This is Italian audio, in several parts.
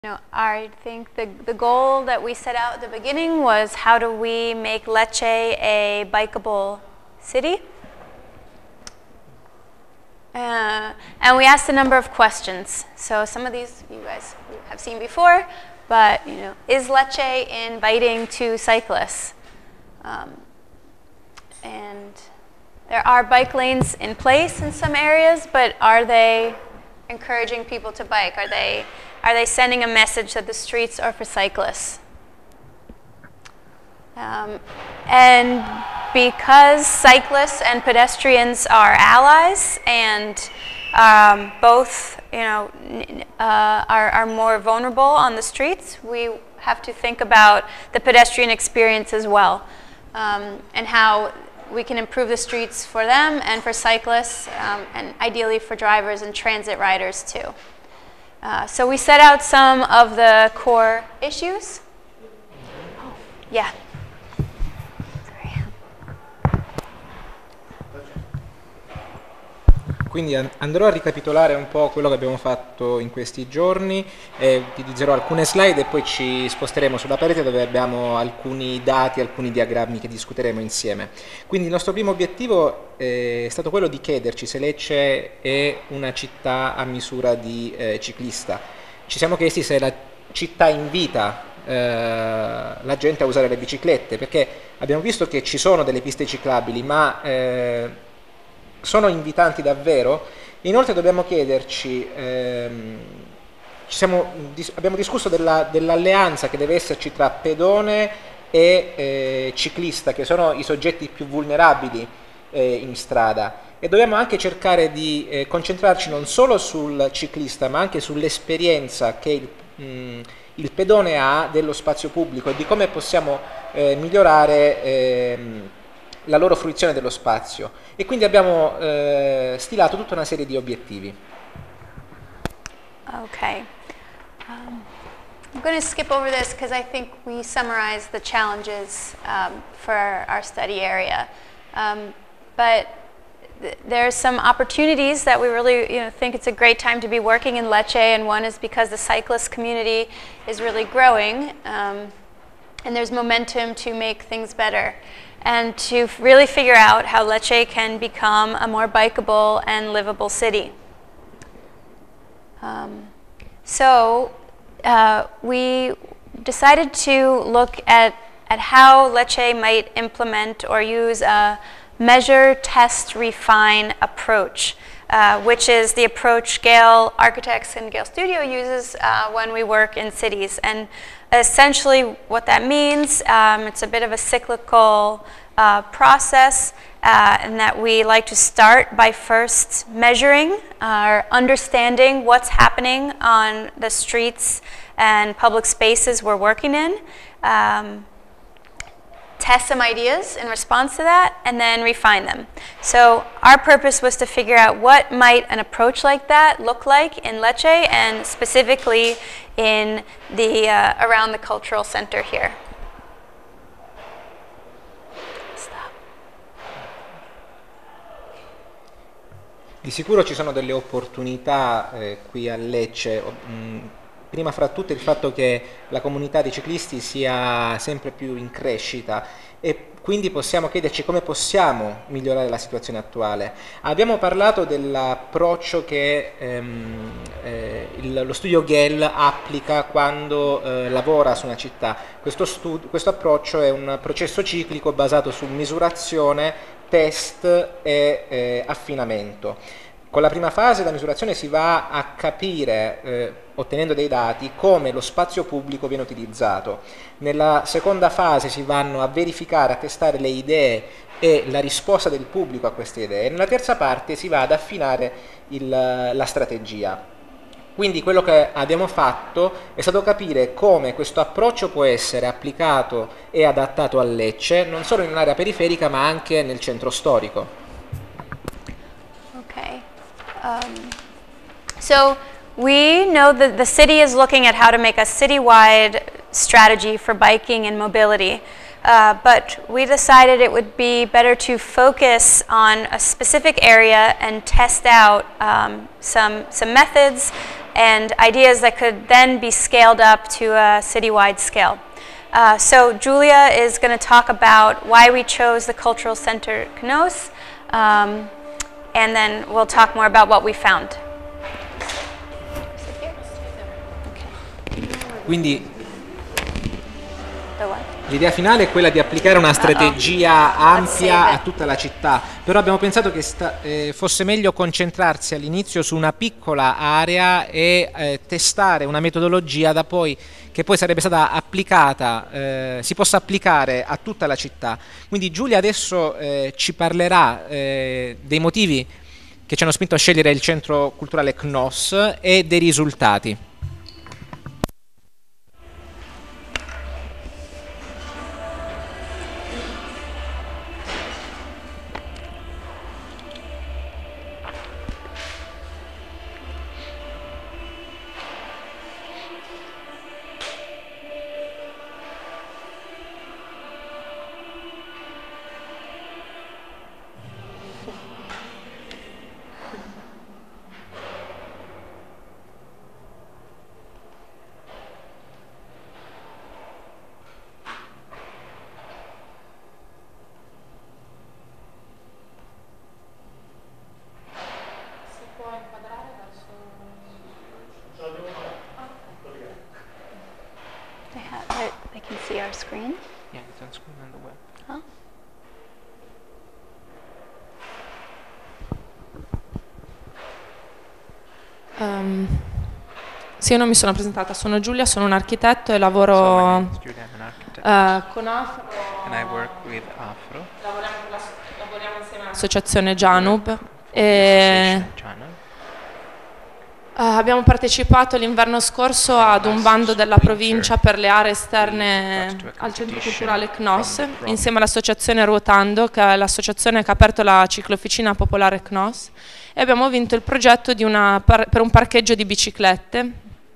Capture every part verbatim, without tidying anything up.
You know, I think the, the goal that we set out at the beginning was how do we make Lecce a bikeable city? Uh, and we asked a number of questions. So some of these you guys have seen before, but you know, is Lecce inviting to cyclists? Um, and there are bike lanes in place in some areas, but are they encouraging people to bike? Are they Are they sending a message that the streets are for cyclists? Um, and because cyclists and pedestrians are allies and um, both you know, uh, are, are more vulnerable on the streets, we have to think about the pedestrian experience as well, um, and how we can improve the streets for them and for cyclists, um, and ideally for drivers and transit riders too. Uh, so we set out some of the core issues. Oh, yeah. Sorry. Quindi andrò a ricapitolare un po' quello che abbiamo fatto in questi giorni, eh, utilizzerò alcune slide e poi ci sposteremo sulla parete dove abbiamo alcuni dati, alcuni diagrammi che discuteremo insieme. Quindi il nostro primo obiettivo è stato quello di chiederci se Lecce è una città a misura di eh, ciclista. Ci siamo chiesti se la città invita eh, la gente a usare le biciclette, perché abbiamo visto che ci sono delle piste ciclabili, ma eh, sono invitanti davvero? Inoltre dobbiamo chiederci, ehm, ci siamo, dis, abbiamo discusso della, dell'alleanza che deve esserci tra pedone e eh, ciclista, che sono i soggetti più vulnerabili eh, in strada, e dobbiamo anche cercare di eh, concentrarci non solo sul ciclista ma anche sull'esperienza che il, mh, il pedone ha dello spazio pubblico e di come possiamo eh, migliorare eh, la loro fruizione dello spazio, e quindi abbiamo eh, stilato tutta una serie di obiettivi. Okay. Um, I'm going to skip over this because I think we summarized the challenges um, for our, our study area. Um, but th there are some opportunities that we really you know, think it's a great time to be working in Lecce, and one is because the cyclist community is really growing, um, and there's momentum to make things better, and to really figure out how Lecce can become a more bikeable and livable city. Um, so uh, we decided to look at, at how Lecce might implement or use a measure, test, refine approach, uh, which is the approach Gale Architects and Gale Studio uses uh, when we work in cities. And essentially what that means, um, it's a bit of a cyclical uh, process, uh, in that we like to start by first measuring or understanding what's happening on the streets and public spaces we're working in, um, test some ideas in response to that, and then refine them. So our purpose was to figure out what might an approach like that look like in Lecce, and specifically in the, uh, around the cultural center here. Stop. Di sicuro ci sono delle opportunità eh, qui a Lecce, mh, prima fra tutte il fatto che la comunità di ciclisti sia sempre più in crescita, e quindi possiamo chiederci come possiamo migliorare la situazione attuale. Abbiamo parlato dell'approccio che ehm, eh, il, lo studio Gale applica quando eh, lavora su una città. Questo, questo approccio è un processo ciclico basato su misurazione, test e eh, affinamento. Con la prima fase della misurazione si va a capire, eh, ottenendo dei dati, come lo spazio pubblico viene utilizzato. Nella seconda fase si vanno a verificare, a testare le idee e la risposta del pubblico a queste idee. Nella terza parte si va ad affinare il, la strategia. Quindi quello che abbiamo fatto è stato capire come questo approccio può essere applicato e adattato a Lecce, non solo in un'area periferica ma anche nel centro storico. Okay. Um, so we know that the city is looking at how to make a citywide strategy for biking and mobility, uh, but we decided it would be better to focus on a specific area and test out um, some, some methods and ideas that could then be scaled up to a citywide scale. Uh, so Julia is going to talk about why we chose the Cultural Center Cnos, um, and then we'll talk more about what we found. Quindi The what? l'idea finale è quella di applicare una strategia Uh-oh. ampia a tutta la città, però abbiamo pensato che sta, eh, fosse meglio concentrarsi all'inizio su una piccola area e eh, testare una metodologia da poi, che poi sarebbe stata applicata, eh, si possa applicare a tutta la città. Quindi Giulia adesso eh, ci parlerà eh, dei motivi che ci hanno spinto a scegliere il centro culturale Cnos e dei risultati. They, have, they, they can see our screen. Yeah, it's on screen on the web. Oh. Um, sì, io non mi sono presentata, sono Giulia, sono un architetto e lavoro uh, con Afro. And I work with Afro. Lavoriamo, con la, lavoriamo insieme all'associazione Janub e uh, abbiamo partecipato l'inverno scorso ad un bando della provincia per le aree esterne al centro culturale Cnos insieme all'associazione Ruotando, che è l'associazione che ha aperto la ciclofficina popolare Cnos, e abbiamo vinto il progetto di una par- per un parcheggio di biciclette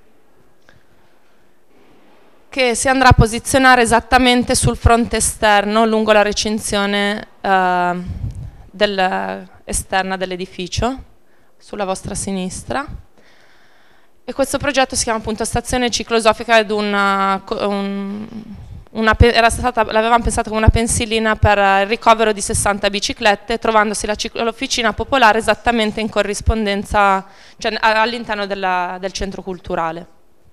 che si andrà a posizionare esattamente sul fronte esterno lungo la recinzione eh, del, esterna dell'edificio, sulla vostra sinistra. E questo progetto si chiama appunto Stazione Ciclosofica ed una, un, una, era stata, l'avevamo pensato come una pensilina per il ricovero di sessanta biciclette, trovandosi la ciclofficina popolare esattamente in corrispondenza, cioè all'interno del centro culturale.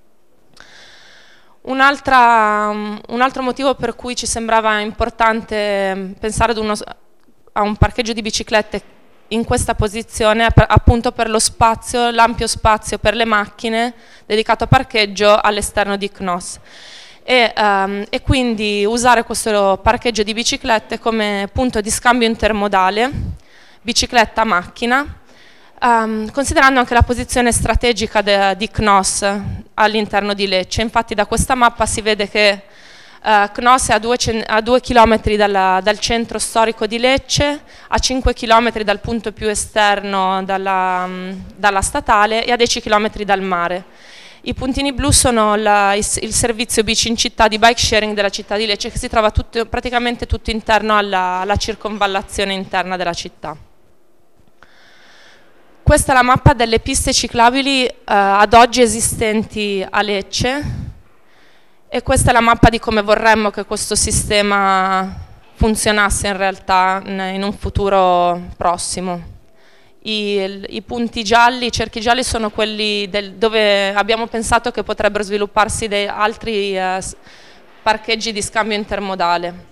Un'altra, un altro motivo per cui ci sembrava importante pensare ad uno, a un parcheggio di biciclette in questa posizione è per, appunto per lo spazio, l'ampio spazio per le macchine dedicato a parcheggio all'esterno di Cnos. E, um, e quindi usare questo parcheggio di biciclette come punto di scambio intermodale, bicicletta-macchina, Um, considerando anche la posizione strategica de, di Cnos all'interno di Lecce. Infatti da questa mappa si vede che uh, Cnos è a due, a due chilometri dalla, dal centro storico di Lecce, a cinque chilometri dal punto più esterno dalla, um, dalla statale e a dieci chilometri dal mare. I puntini blu sono la, il, il servizio bici in città di bike sharing della città di Lecce, che si trova tutto, praticamente tutto interno alla, alla circonvallazione interna della città. Questa è la mappa delle piste ciclabili eh, ad oggi esistenti a Lecce e questa è la mappa di come vorremmo che questo sistema funzionasse in realtà in un futuro prossimo. I, i punti gialli, i cerchi gialli sono quelli del, dove abbiamo pensato che potrebbero svilupparsi dei altri eh, parcheggi di scambio intermodale.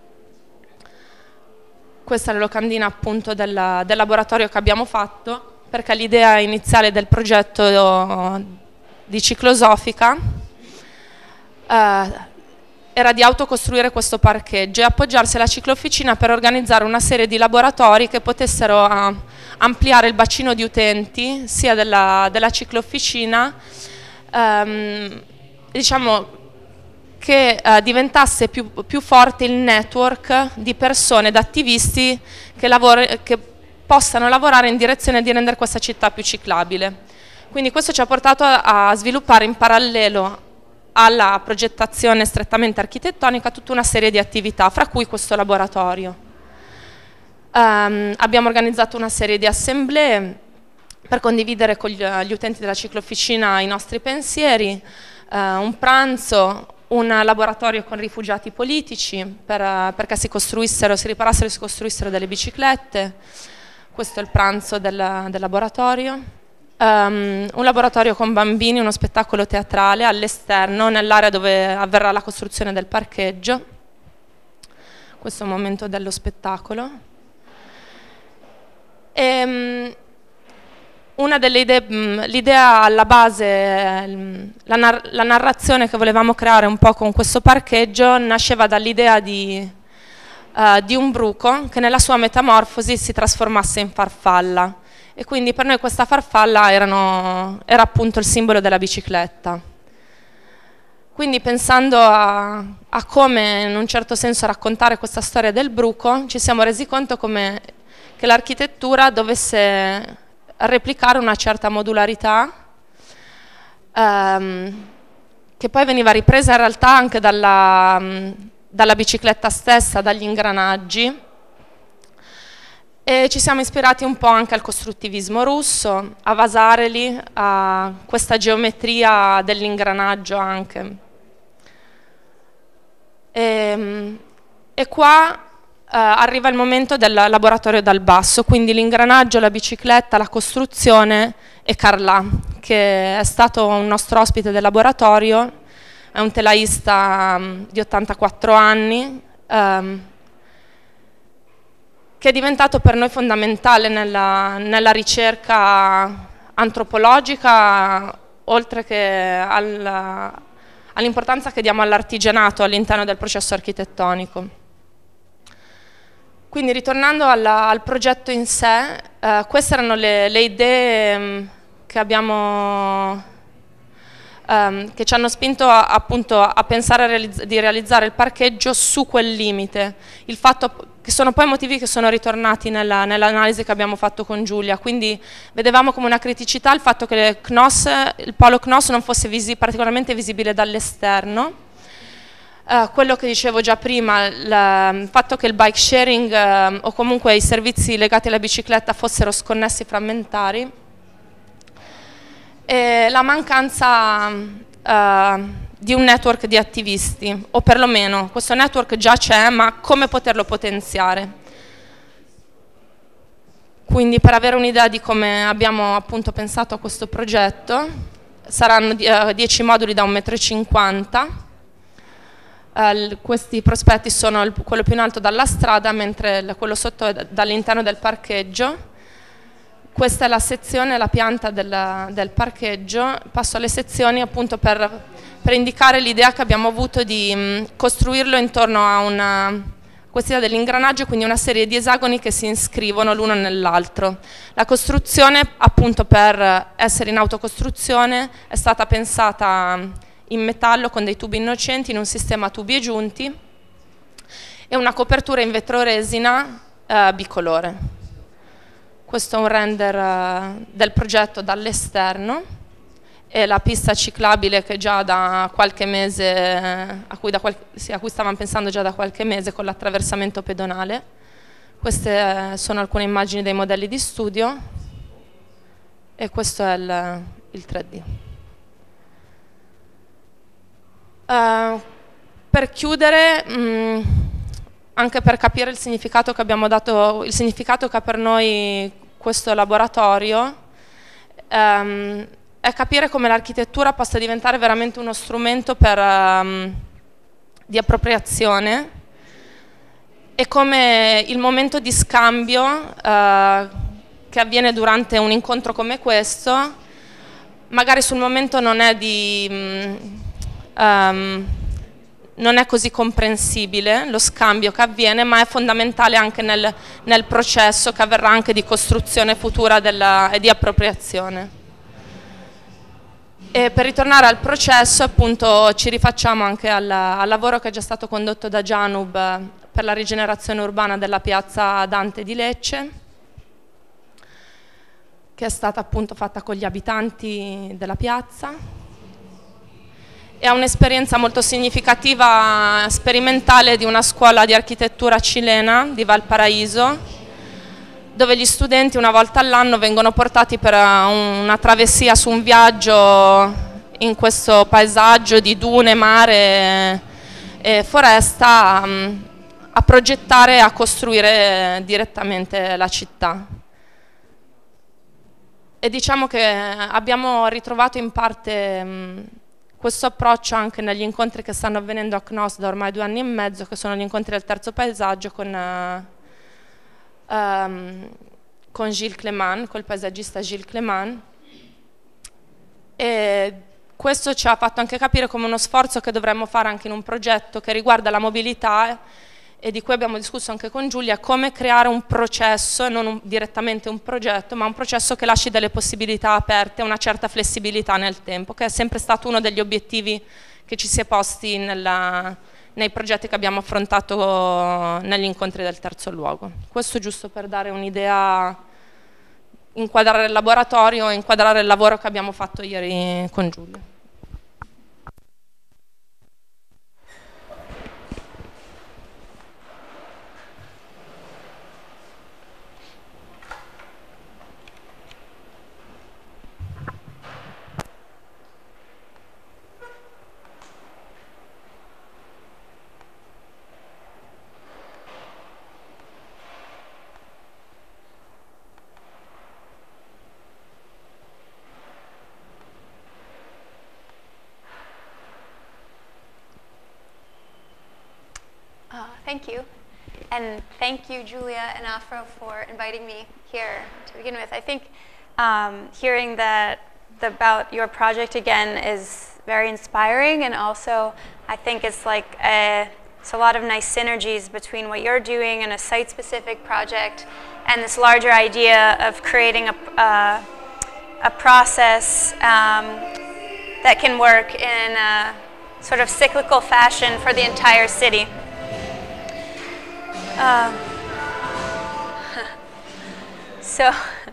Questa è la locandina appunto del, del laboratorio che abbiamo fatto, perché l'idea iniziale del progetto di Ciclosofica eh, era di autocostruire questo parcheggio e appoggiarsi alla ciclofficina per organizzare una serie di laboratori che potessero eh, ampliare il bacino di utenti sia della, della ciclofficina, ehm, diciamo che eh, diventasse più, più forte il network di persone, di attivisti che, lavora, che possano lavorare in direzione di rendere questa città più ciclabile. Quindi questo ci ha portato a, a sviluppare in parallelo alla progettazione strettamente architettonica tutta una serie di attività, fra cui questo laboratorio. Um, abbiamo organizzato una serie di assemblee per condividere con gli, gli utenti della ciclofficina i nostri pensieri, eh, un pranzo, un laboratorio con rifugiati politici per, perché si costruissero, si riparassero e si costruissero delle biciclette. Questo è il pranzo del, del laboratorio. Um, un laboratorio con bambini, uno spettacolo teatrale all'esterno, nell'area dove avverrà la costruzione del parcheggio. Questo è un momento dello spettacolo. E, um, una delle idee, l'idea alla base, la, nar la narrazione che volevamo creare un po' con questo parcheggio nasceva dall'idea di, uh, di un bruco che nella sua metamorfosi si trasformasse in farfalla, e quindi per noi questa farfalla erano, era appunto il simbolo della bicicletta. Quindi pensando a, a come in un certo senso raccontare questa storia del bruco, ci siamo resi conto come che l'architettura dovesse replicare una certa modularità, ehm, che poi veniva ripresa in realtà anche dalla, dalla bicicletta stessa, dagli ingranaggi, e ci siamo ispirati un po' anche al costruttivismo russo, a Vasarely, a questa geometria dell'ingranaggio anche. E, e qua Uh, arriva il momento del laboratorio dal basso, quindi l'ingranaggio, la bicicletta, la costruzione e Carlà, che è stato un nostro ospite del laboratorio, è un telaista um, di ottantaquattro anni, um, che è diventato per noi fondamentale nella, nella ricerca antropologica, oltre che al, all'importanza che diamo all'artigianato all'interno del processo architettonico. Quindi ritornando alla, al progetto in sé, eh, queste erano le, le idee mh, che, abbiamo, ehm, che ci hanno spinto a, appunto a pensare a realizz di realizzare il parcheggio su quel limite. Il fatto che sono poi motivi che sono ritornati nella, nell'analisi che abbiamo fatto con Giulia, quindi vedevamo come una criticità il fatto che C N O S, il polo C N O S non fosse visi particolarmente visibile dall'esterno. Uh, quello che dicevo già prima, il fatto che il bike sharing uh, o comunque i servizi legati alla bicicletta fossero sconnessi, frammentari, e la mancanza uh, di un network di attivisti, o perlomeno questo network già c'è, ma come poterlo potenziare. Quindi per avere un'idea di come abbiamo appunto pensato a questo progetto, saranno dieci moduli da un metro e cinquanta. Uh, questi prospetti sono il, quello più in alto dalla strada, mentre il, quello sotto è dall'interno del parcheggio. Questa è la sezione, la pianta del, del parcheggio. Passo alle sezioni appunto per, per indicare l'idea che abbiamo avuto di mh, costruirlo intorno a una quest'idea dell'ingranaggio, quindi una serie di esagoni che si iscrivono l'uno nell'altro. La costruzione, appunto per essere in autocostruzione, è stata pensata in metallo con dei tubi innocenti in un sistema a tubi e giunti e una copertura in vetroresina eh, bicolore. Questo è un render eh, del progetto dall'esterno, e la pista ciclabile che già da qualche mese, eh, a, cui da qual sì, a cui stavamo pensando già da qualche mese, con l'attraversamento pedonale. Queste eh, sono alcune immagini dei modelli di studio e questo è il, il tre D. Uh, per chiudere, mh, anche per capire il significato che abbiamo dato, il significato che ha per noi questo laboratorio, um, è capire come l'architettura possa diventare veramente uno strumento per, um, di appropriazione, e come il momento di scambio uh, che avviene durante un incontro come questo, magari sul momento non è di... Mh, Um, non è così comprensibile lo scambio che avviene, ma è fondamentale anche nel, nel processo che avverrà anche di costruzione futura della, e di appropriazione. E per ritornare al processo, appunto, ci rifacciamo anche al, al lavoro che è già stato condotto da Janub per la rigenerazione urbana della piazza Dante di Lecce, che è stata appunto fatta con gli abitanti della piazza. È un'esperienza molto significativa, sperimentale, di una scuola di architettura cilena di Valparaíso, dove gli studenti una volta all'anno vengono portati per una travessia su un viaggio in questo paesaggio di dune, mare e foresta, a progettare e a costruire direttamente la città. E diciamo che abbiamo ritrovato in parte mh, questo approccio anche negli incontri che stanno avvenendo a C N O S da ormai due anni e mezzo, che sono gli incontri del terzo paesaggio con, uh, um, con Gilles Clément, col paesaggista Gilles Clément. E questo ci ha fatto anche capire come uno sforzo che dovremmo fare anche in un progetto che riguarda la mobilità, e di cui abbiamo discusso anche con Giulia, come creare un processo, non un, direttamente un progetto, ma un processo che lasci delle possibilità aperte, una certa flessibilità nel tempo, che è sempre stato uno degli obiettivi che ci si è posti nella, nei progetti che abbiamo affrontato negli incontri del terzo luogo. Questo giusto per dare un'idea, inquadrare il laboratorio e inquadrare il lavoro che abbiamo fatto ieri con Giulia. Thank you. And thank you, Julia and Afro, for inviting me here to begin with. I think um, hearing that the, about your project again is very inspiring, and also I think it's like a, it's a lot of nice synergies between what you're doing and a site-specific project and this larger idea of creating a, uh, a process um, that can work in a sort of cyclical fashion for the entire city. Um, so,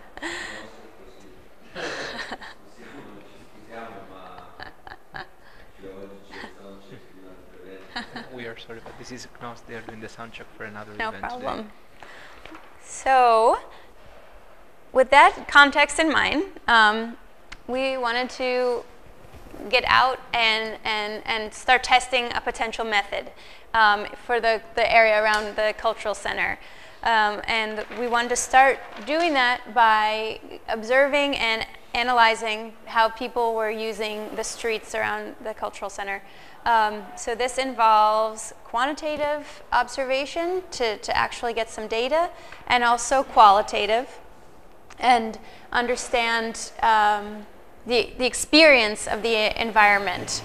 we are sorry, but this is C N O S. They are doing the sound check for another no event problem. today. So, with that context in mind, um, we wanted to get out and, and, and start testing a potential method um, for the, the area around the cultural center. Um, and we wanted to start doing that by observing and analyzing how people were using the streets around the cultural center. Um, so this involves quantitative observation to, to actually get some data, and also qualitative, and understand um, the, the experience of the environment.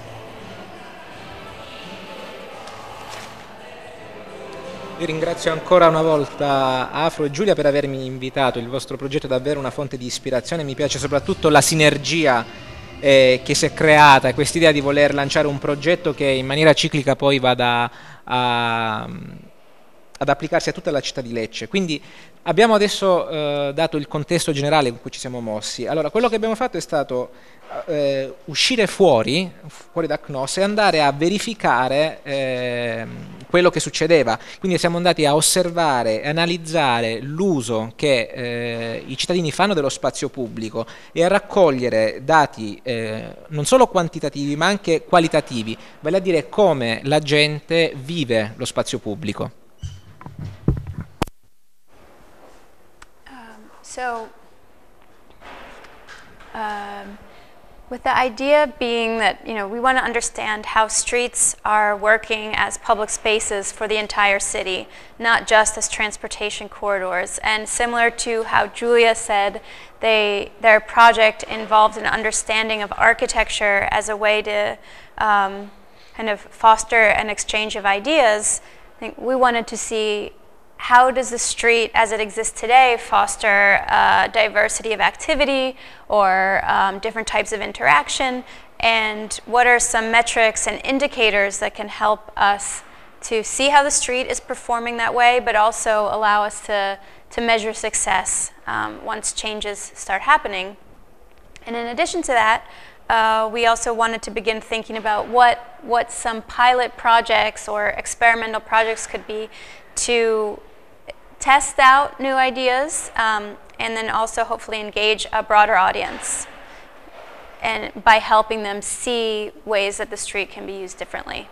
Io ringrazio ancora una volta Afro e Giulia per avermi invitato. Il vostro progetto è davvero una fonte di ispirazione. Mi piace soprattutto la sinergia eh, che si è creata, questa idea di voler lanciare un progetto che in maniera ciclica poi vada a, ad applicarsi a tutta la città di Lecce. Quindi abbiamo adesso eh, dato il contesto generale in cui ci siamo mossi. Allora, quello che abbiamo fatto è stato eh, uscire fuori, fuori da C N O S e andare a verificare eh, quello che succedeva. Quindi siamo andati a osservare e analizzare l'uso che eh, i cittadini fanno dello spazio pubblico e a raccogliere dati eh, non solo quantitativi ma anche qualitativi, vale a dire come la gente vive lo spazio pubblico. Um, so, um, with the idea being that, you know, we want to understand how streets are working as public spaces for the entire city, not just as transportation corridors. And similar to how Julia said, they, their project involved an understanding of architecture as a way to um, kind of foster an exchange of ideas. I think we wanted to see, how does the street as it exists today foster uh, diversity of activity or um, different types of interaction, and what are some metrics and indicators that can help us to see how the street is performing that way, but also allow us to, to measure success um, once changes start happening. And in addition to that, Uh, we also wanted to begin thinking about what, what some pilot projects or experimental projects could be to test out new ideas, um, and then also hopefully engage a broader audience, and by helping them see ways that the street can be used differently.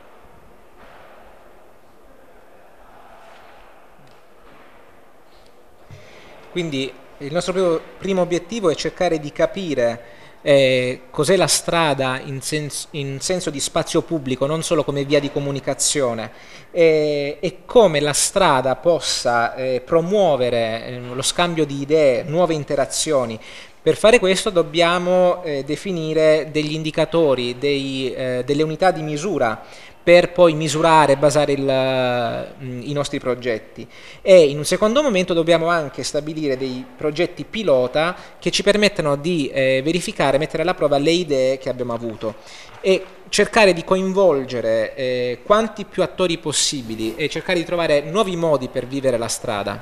Quindi il nostro primo, primo obiettivo è cercare di capire eh, cos'è la strada in, sens in senso di spazio pubblico, non solo come via di comunicazione, eh, e come la strada possa eh, promuovere eh, lo scambio di idee, nuove interazioni. Per fare questo dobbiamo eh, definire degli indicatori, dei, eh, delle unità di misura per poi misurare e basare il, uh, i nostri progetti, e in un secondo momento dobbiamo anche stabilire dei progetti pilota che ci permettano di eh, verificare, mettere alla prova le idee che abbiamo avuto e cercare di coinvolgere eh, quanti più attori possibili e cercare di trovare nuovi modi per vivere la strada.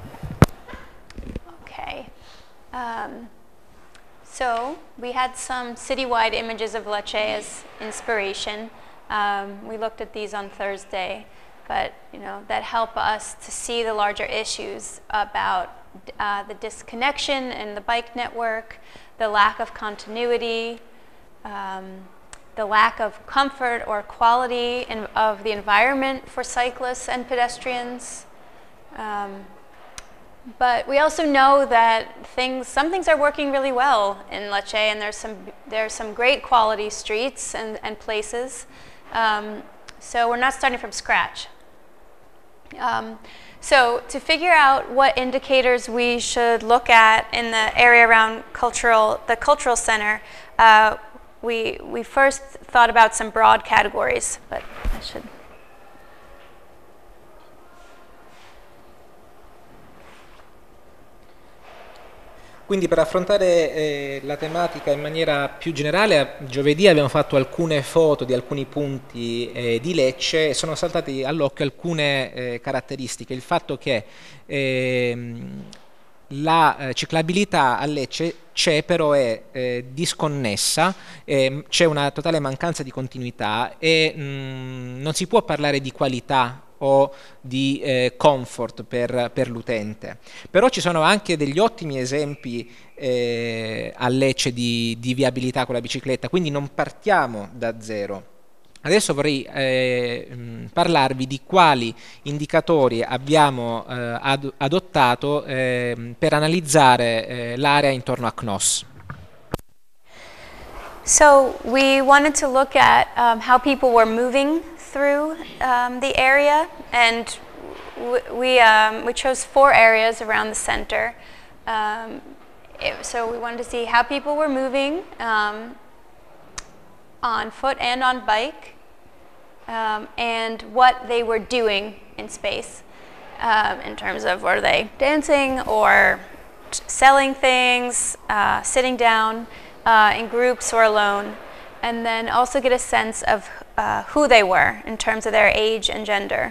Okay. Um, so we had some citywide images of Lecce as inspiration. Um, we looked at these on Thursday, but you know that help us to see the larger issues about uh, the disconnection in the bike network, the lack of continuity, um, the lack of comfort or quality in, of the environment for cyclists and pedestrians. Um, but we also know that things, some things are working really well in Lecce, and there's some, there's some great quality streets and, and places. Um, so we're not starting from scratch. Um, so to figure out what indicators we should look at in the area around cultural, the cultural center, uh, we, we first thought about some broad categories, but I should. Quindi per affrontare eh, la tematica in maniera più generale, giovedì abbiamo fatto alcune foto di alcuni punti eh, di Lecce e sono saltate all'occhio alcune eh, caratteristiche. Il fatto che eh, la eh, ciclabilità a Lecce c'è, però è eh, disconnessa, eh, c'è una totale mancanza di continuità e mh, non si può parlare di qualità o di eh, comfort per, per l'utente. Però ci sono anche degli ottimi esempi eh, a Lecce di, di viabilità con la bicicletta, quindi non partiamo da zero. Adesso vorrei eh, mh, parlarvi di quali indicatori abbiamo eh, ad, adottato eh, per analizzare eh, l'area intorno a C N O S. So we wanted to look at um, how people were moving through um, the area, and we, um, we chose four areas around the center. Um, it, so we wanted to see how people were moving um, on foot and on bike, um, and what they were doing in space um, in terms of were they dancing or selling things, uh, sitting down uh, in groups or alone, and then also get a sense of uh, who they were in terms of their age and gender.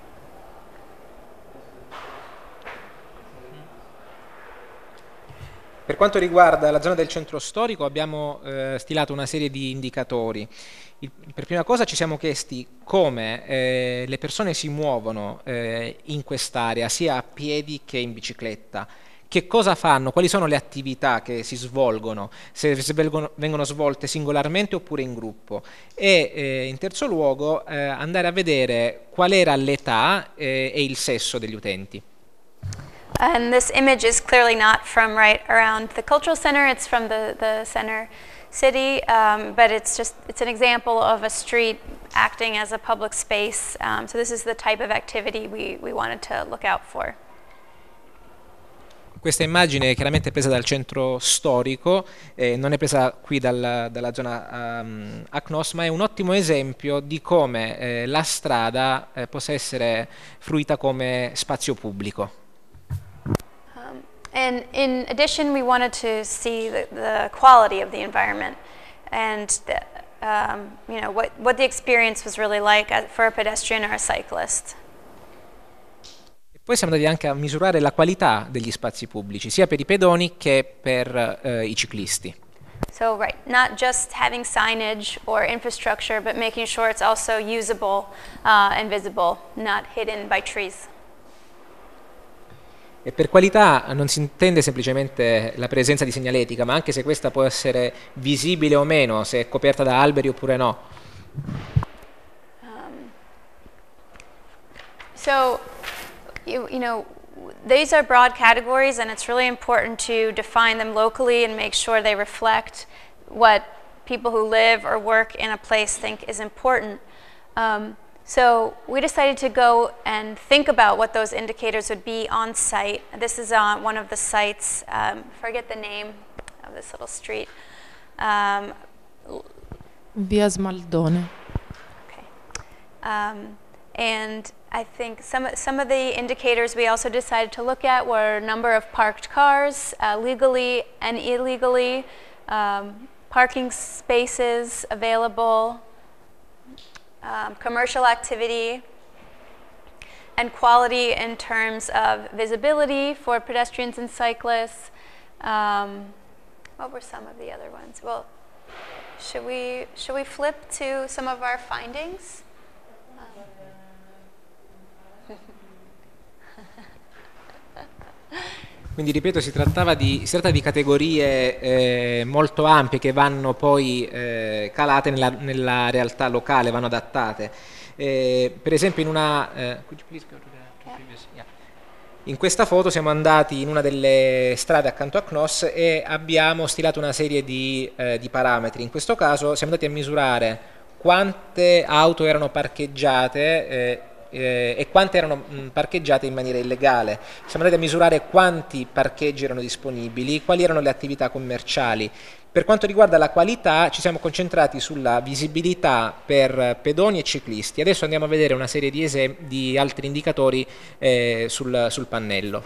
Per quanto riguarda la zona del centro storico abbiamo eh, stilato una serie di indicatori. Il, per prima cosa ci siamo chiesti come eh, le persone si muovono eh, in quest'area, sia a piedi che in bicicletta. Che cosa fanno, quali sono le attività che si svolgono, se vengono, vengono svolte singolarmente oppure in gruppo, e eh, in terzo luogo eh, andare a vedere qual era l'età eh, e il sesso degli utenti. And this image is clearly not from right around the cultural center, it's from the, the center city, um, but it's just, it's an example of a street acting as a public space. Um, so this is the type of activity we, we wanted to look out for. Questa immagine è chiaramente presa dal centro storico, eh, non è presa qui dal, dalla zona um, a C N O S, ma è un ottimo esempio di come eh, la strada eh, possa essere fruita come spazio pubblico. Um, and in addition, we wanted to see the, the quality of the environment and the, um, you know, what, what the experience was really like for a pedestrian or a cyclist. Poi siamo andati anche a misurare la qualità degli spazi pubblici, sia per i pedoni che per eh, i ciclisti. So, right, not just having signage or infrastructure, but making sure it's also usable uh, and visible, not hidden by trees. E per qualità non si intende semplicemente la presenza di segnaletica, ma anche se questa può essere visibile o meno, se è coperta da alberi oppure no. Um, so, you, you know, these are broad categories, and it's really important to define them locally and make sure they reflect what people who live or work in a place think is important. Um, so we decided to go and think about what those indicators would be on site. This is on one of the sites, um, forget the name of this little street. Um, Via Smaldone. okay. Um, and I think some, some of the indicators we also decided to look at were number of parked cars, uh, legally and illegally, um, parking spaces available, um, commercial activity, and quality in terms of visibility for pedestrians and cyclists. Um, what were some of the other ones? Well, should we, should we flip to some of our findings? Quindi ripeto, si trattava di, si tratta di categorie eh, molto ampie che vanno poi eh, calate nella, nella realtà locale, vanno adattate. Eh, per esempio in una... Eh, in questa foto siamo andati in una delle strade accanto a Cnos e abbiamo stilato una serie di, eh, di parametri. In questo caso siamo andati a misurare quante auto erano parcheggiate eh, Eh, e quante erano mh, parcheggiate in maniera illegale. Siamo andati a misurare quanti parcheggi erano disponibili, quali erano le attività commerciali. Per quanto riguarda la qualità ci siamo concentrati sulla visibilità per pedoni e ciclisti. Adesso andiamo a vedere una serie di, di altri indicatori eh, sul, sul pannello.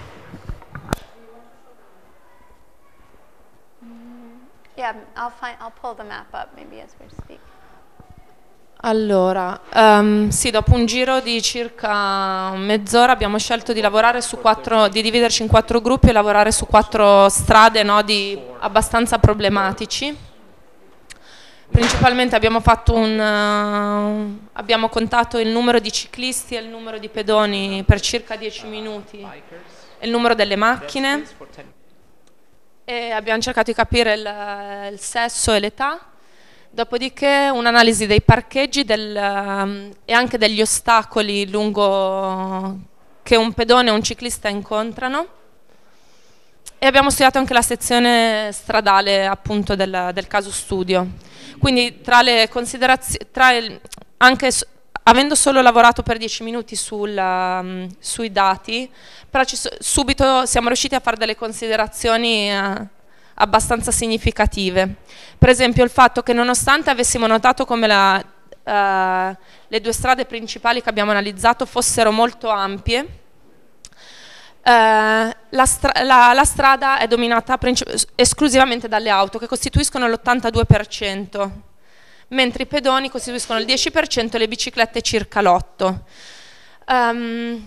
Yeah, I'll, find, I'll pull the map up maybe as we speak. Allora, um, sì, dopo un giro di circa mezz'ora abbiamo scelto di lavorare su quattro, di dividerci in quattro gruppi e lavorare su quattro strade, nodi abbastanza problematici. Principalmente abbiamo fatto un, uh, abbiamo contato il numero di ciclisti e il numero di pedoni per circa dieci minuti e il numero delle macchine e abbiamo cercato di capire il, il sesso e l'età. Dopodiché un'analisi dei parcheggi del, um, e anche degli ostacoli lungo che un pedone e un ciclista incontrano e abbiamo studiato anche la sezione stradale appunto del, del caso studio. Quindi tra le considerazioni, tra il, anche s- avendo solo lavorato per dieci minuti sul, um, sui dati, però ci so, subito siamo riusciti a fare delle considerazioni uh, abbastanza significative. Per esempio il fatto che nonostante avessimo notato come la, uh, le due strade principali che abbiamo analizzato fossero molto ampie, uh, la, stra la, la strada è dominata esclusivamente dalle auto che costituiscono l'ottantadue per cento, mentre i pedoni costituiscono il dieci per cento e le biciclette circa l'otto per cento. Um,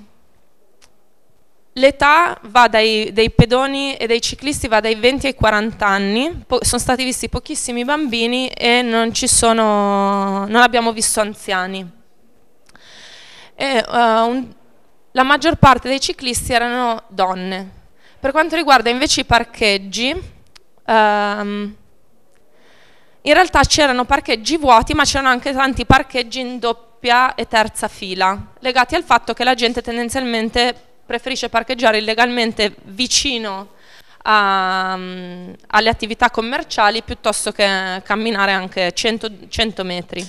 L'età va dai, dei pedoni e dei ciclisti va dai venti ai quaranta anni, po sono stati visti pochissimi bambini e non, ci sono, non abbiamo visto anziani. E, uh, un, la maggior parte dei ciclisti erano donne. Per quanto riguarda invece i parcheggi, um, in realtà c'erano parcheggi vuoti, ma c'erano anche tanti parcheggi in doppia e terza fila, legati al fatto che la gente tendenzialmente preferisce parcheggiare illegalmente vicino a, um, alle attività commerciali piuttosto che camminare anche cento, cento metri.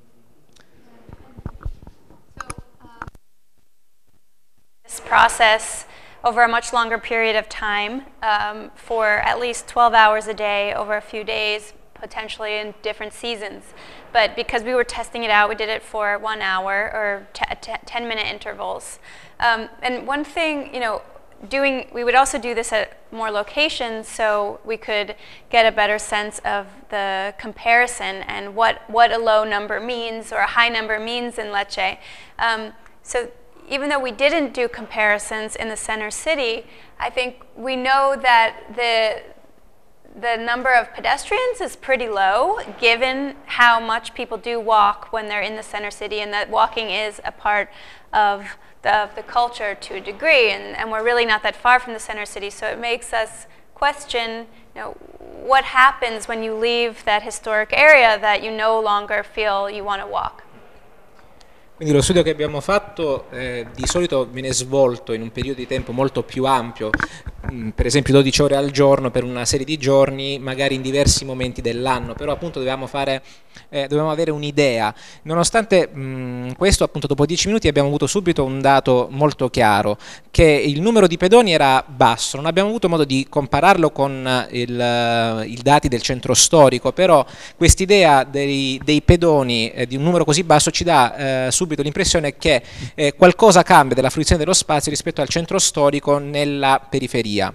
This process over a much longer period of time um, for at least twelve hours a day over a few days, potentially in different seasons. But because we were testing it out, we did it for one hour or ten minute intervals. Um, and one thing, you know, doing, we would also do this at more locations so we could get a better sense of the comparison and what, what a low number means or a high number means in Lecce. Um, so even though we didn't do comparisons in the center city, I think we know that the the number of pedestrians is pretty low, given how much people do walk when they're in the center city, and that walking is a part of the, of the culture to a degree, and, and we're really not that far from the center city, so it makes us question, you know, what happens when you leave that historic area that you no longer feel you want to walk. Quindi lo studio che abbiamo fatto eh, di solito viene svolto in un periodo di tempo molto più ampio, mh, per esempio dodici ore al giorno per una serie di giorni, magari in diversi momenti dell'anno, però appunto dovevamo, fare, eh, dovevamo avere un'idea. Nonostante mh, questo, appunto dopo dieci minuti abbiamo avuto subito un dato molto chiaro, che il numero di pedoni era basso, non abbiamo avuto modo di compararlo con il, i dati del centro storico, però quest'idea dei, dei pedoni eh, di un numero così basso ci dà eh, subito l'impressione che eh, qualcosa cambia della fruizione dello spazio rispetto al centro storico nella periferia.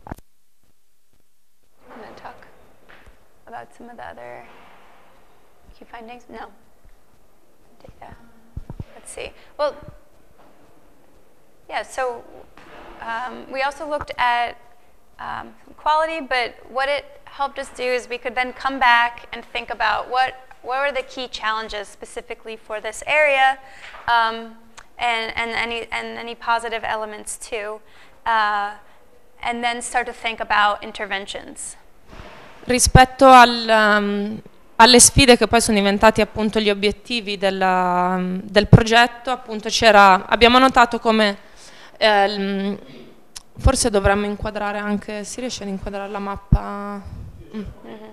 Talk about some of the other key findings? No. Data. Let's see. Well, yeah, so um, we also looked at um, quality, but what it helped us do is we could then come back and think about what What were the key challenges specifically for this area, um, and, and, any, and any positive elements too, uh, and then start to think about interventions. Rispetto al, um, alle sfide che poi sono diventati appunto gli obiettivi della, del progetto, appunto c'era, abbiamo notato come, eh, forse dovremmo inquadrare anche, si riesce ad inquadrare la mappa? Mm. Mm-hmm.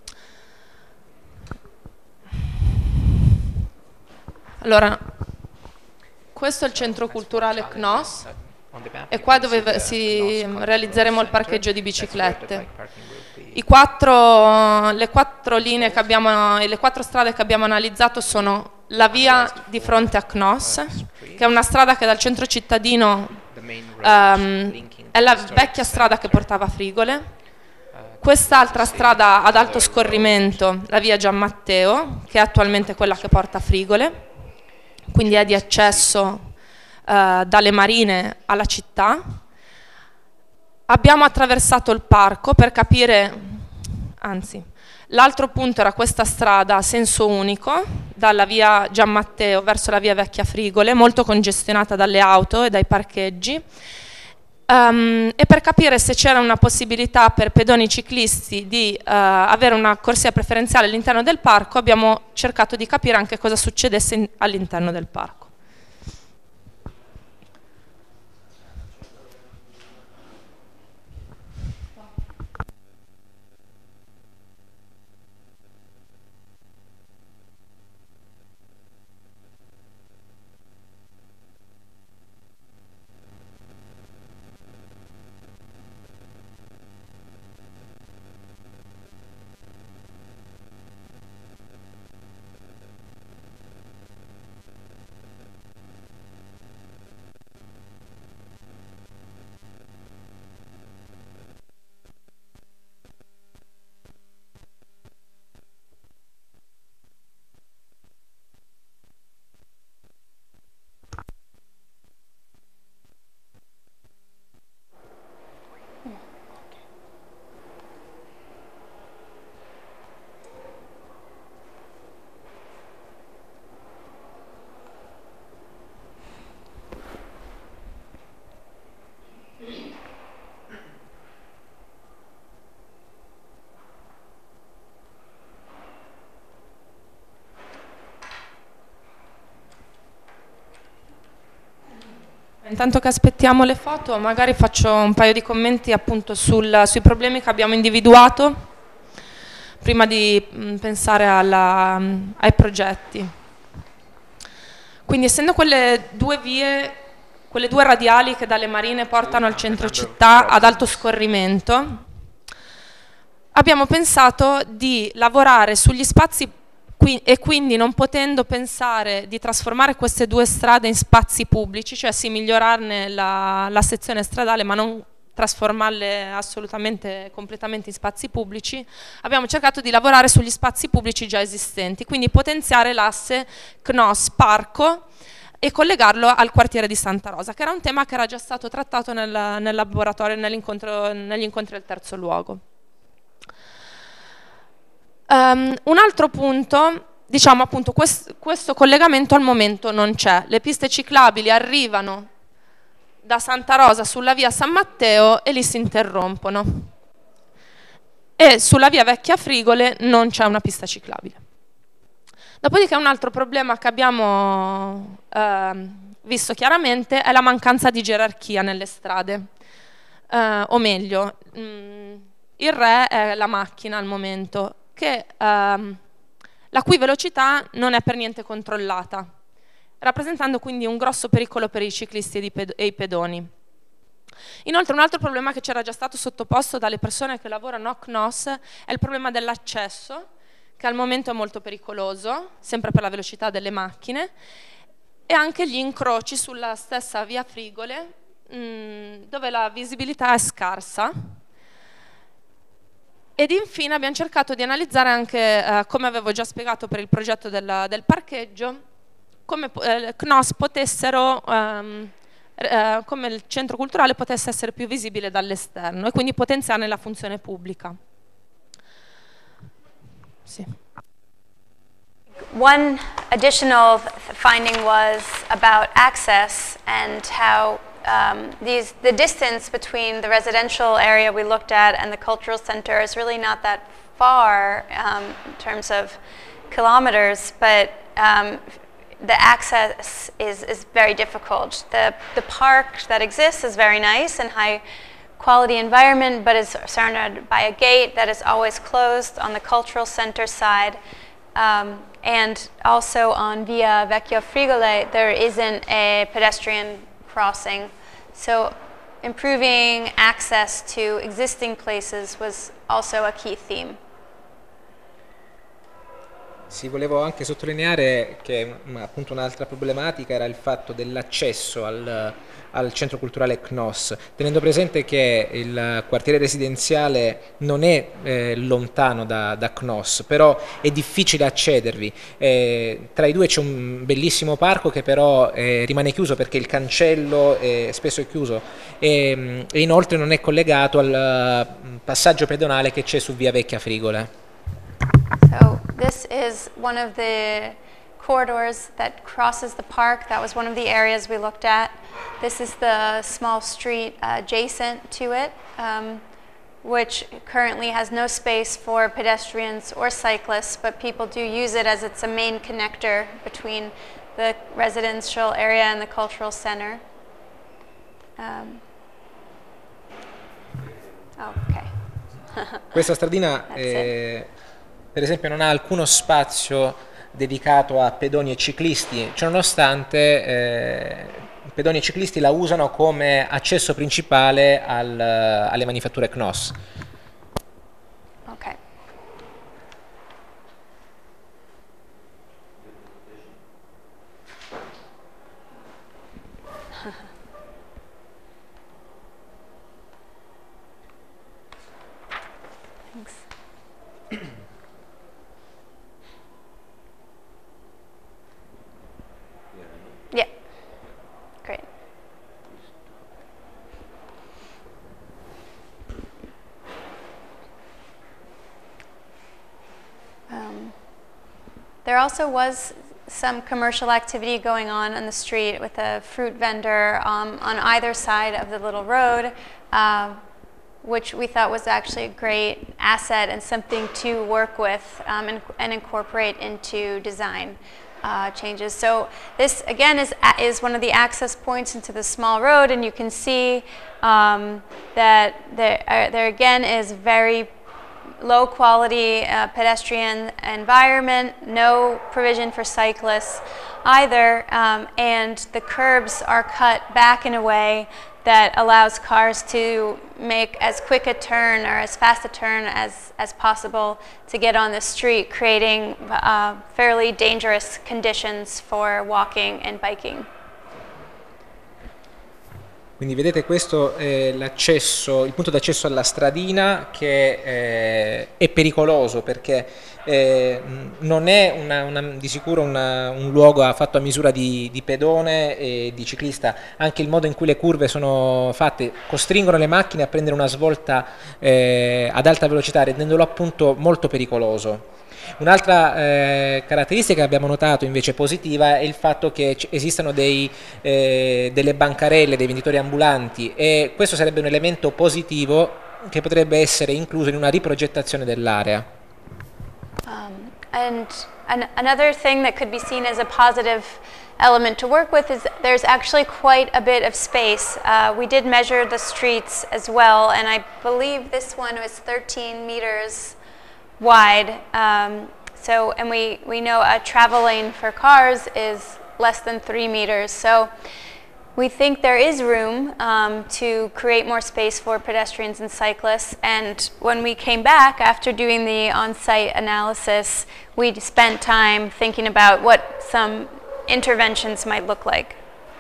Allora, questo è il centro culturale C N O S e qua dove si realizzeremo il parcheggio di biciclette. I quattro, le quattro linee che abbiamo, le quattro strade che abbiamo analizzato sono la via di fronte a C N O S, che è una strada che dal centro cittadino um, è la vecchia strada che portava a Frigole. Quest'altra strada ad alto scorrimento, la via Gian Matteo, che è attualmente quella che porta a Frigole, quindi è di accesso eh, dalle marine alla città. Abbiamo attraversato il parco per capire, anzi, l'altro punto era questa strada a senso unico, dalla via Gian Matteo verso la via Vecchia Frigole, molto congestionata dalle auto e dai parcheggi. Um, e per capire se c'era una possibilità per pedoni ciclisti di uh, avere una corsia preferenziale all'interno del parco, abbiamo cercato di capire anche cosa succedesse all'interno del parco. Intanto che aspettiamo le foto, magari faccio un paio di commenti appunto sul, sui problemi che abbiamo individuato prima di mh, pensare alla, mh, ai progetti. Quindi essendo quelle due vie, quelle due radiali che dalle marine portano al centro città ad alto scorrimento, abbiamo pensato di lavorare sugli spazi e quindi non potendo pensare di trasformare queste due strade in spazi pubblici, cioè sì migliorarne la, la sezione stradale ma non trasformarle assolutamente completamente in spazi pubblici, abbiamo cercato di lavorare sugli spazi pubblici già esistenti, quindi potenziare l'asse C N O S Parco e collegarlo al quartiere di Santa Rosa, che era un tema che era già stato trattato nel, nel laboratorio, nell'incontro, negli incontri del terzo luogo. Um, un altro punto, diciamo appunto, quest questo collegamento al momento non c'è. Le piste ciclabili arrivano da Santa Rosa sulla via San Matteo e lì si interrompono. E sulla via Vecchia Frigole non c'è una pista ciclabile. Dopodiché un altro problema che abbiamo eh, visto chiaramente è la mancanza di gerarchia nelle strade. Eh, o meglio, mh, il re è la macchina al momento, che, ehm, la cui velocità non è per niente controllata, rappresentando quindi un grosso pericolo per i ciclisti e i pedoni. Inoltre un altro problema che c'era già stato sottoposto dalle persone che lavorano a C N O S è il problema dell'accesso, che al momento è molto pericoloso, sempre per la velocità delle macchine, e anche gli incroci sulla stessa via Frigole, mh, dove la visibilità è scarsa. Ed infine abbiamo cercato di analizzare anche, eh, come avevo già spiegato per il progetto del, del parcheggio, come eh, C N O S potessero, ehm, eh, come il centro culturale potesse essere più visibile dall'esterno e quindi potenziare la funzione pubblica. Sì. One additional finding was about access and how um, these, the distance between the residential area we looked at and the cultural center is really not that far um, in terms of kilometers, but um, the access is, is very difficult. The, the park that exists is very nice and high quality environment, but is surrounded by a gate that is always closed on the cultural center side. Um, and also on Via Vecchio Frigole, there isn't a pedestrian crossing. So improving access to existing places was also a key theme. Sì, volevo anche sottolineare che appunto un'altra problematica era il fatto dell'accesso al, al centro culturale C N O S, tenendo presente che il quartiere residenziale non è eh, lontano da, da C N O S, però è difficile accedervi. Eh, tra i due c'è un bellissimo parco che però eh, rimane chiuso perché il cancello è, spesso è chiuso e, e inoltre non è collegato al passaggio pedonale che c'è su via Vecchia Frigole. So this is one of the corridors that crosses the park. That was one of the areas we looked at. This is the small street uh, adjacent to it, um, which currently has no space for pedestrians or cyclists, but people do use it as it's a main connector between the residential area and the cultural center. Um, oh, okay. Questa stradina eh, per esempio non ha alcuno spazio dedicato a pedoni e ciclisti, ciononostante eh, pedoni e ciclisti la usano come accesso principale al, alle manifatture C N O S. Okay. Thanks. Yeah, great. Um, there also was some commercial activity going on on the street with a fruit vendor um, on either side of the little road, uh, which we thought was actually a great asset and something to work with um, and, and incorporate into design. Uh, changes. So this again is, is one of the access points into the small road, and you can see um, that there, uh, there again is very low quality uh, pedestrian environment, no provision for cyclists either, um, and the curbs are cut back in a way that allows cars to make as quick a turn or as fast a turn as, as possible to get on the street, creating uh, fairly dangerous conditions for walking and biking. Quindi vedete questo è l'accesso, il punto d'accesso alla stradina che eh, è pericoloso perché eh, non è una, una, di sicuro una, un luogo fatto a misura di, di pedone e di ciclista, anche il modo in cui le curve sono fatte costringono le macchine a prendere una svolta eh, ad alta velocità, rendendolo appunto molto pericoloso. Un'altra eh, caratteristica che abbiamo notato invece positiva è il fatto che esistano dei, eh, delle bancarelle, dei venditori ambulanti, e questo sarebbe un elemento positivo che potrebbe essere incluso in una riprogettazione dell'area. Um, and an another thing that could be seen as a positive element to work with is there's actually quite a bit of space. Uh, we did measure the streets as well, and I believe this one was thirteen meters wide. Um, so, and we, we know a travel lane for cars is less than three meters. So we think there is room um, to create more space for pedestrians and cyclists. And when we came back after doing the on-site analysis, we spent time thinking about what some interventions might look like.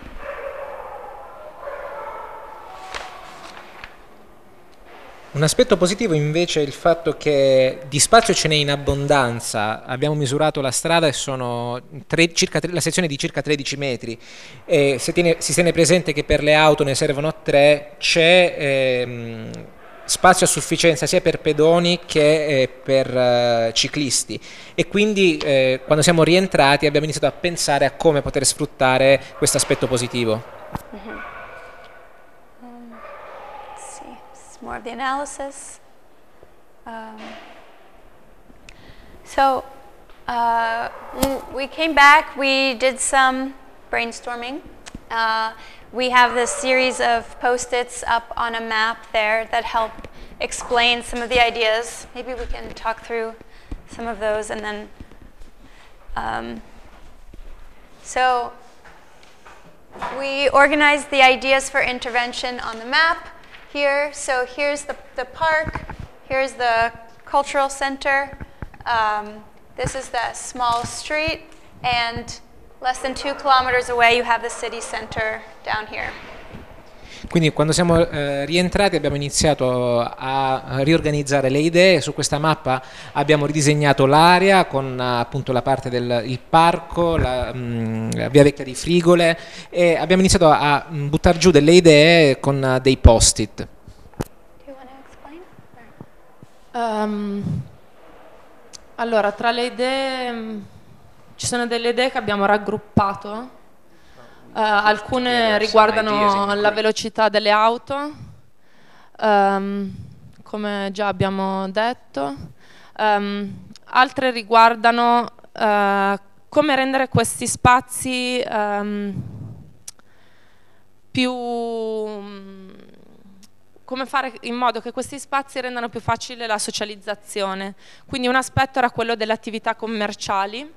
Un aspetto positivo invece è il fatto che di spazio ce n'è in abbondanza. Abbiamo misurato la strada e sono tre, circa, la sezione di circa tredici metri, e se tiene, si tiene presente che per le auto ne servono tre, c'è ehm, spazio a sufficienza sia per pedoni che eh, per eh, ciclisti, e quindi eh, quando siamo rientrati abbiamo iniziato a pensare a come poter sfruttare questo aspetto positivo. Mm-hmm. More of the analysis. Um, so uh, we came back, we did some brainstorming. Uh, we have this series of post-its up on a map there that help explain some of the ideas. Maybe we can talk through some of those and then um, so we organized the ideas for intervention on the map here. So here's the, the park, here's the cultural center, um, this is the small street, and less than two kilometers away you have the city center down here. Quindi quando siamo eh, rientrati abbiamo iniziato a riorganizzare le idee. Su questa mappa abbiamo ridisegnato l'area con appunto la parte del il parco, la, mh, la via vecchia di Frigole, e abbiamo iniziato a buttare giù delle idee con dei post-it. Um, allora, tra le idee mh, ci sono delle idee che abbiamo raggruppato. Uh, alcune riguardano la velocità delle auto, um, come già abbiamo detto, um, altre riguardano uh, come rendere questi spazi um, più, um, come fare in modo che questi spazi rendano più facile la socializzazione. Quindi un aspetto era quello delle attività commerciali,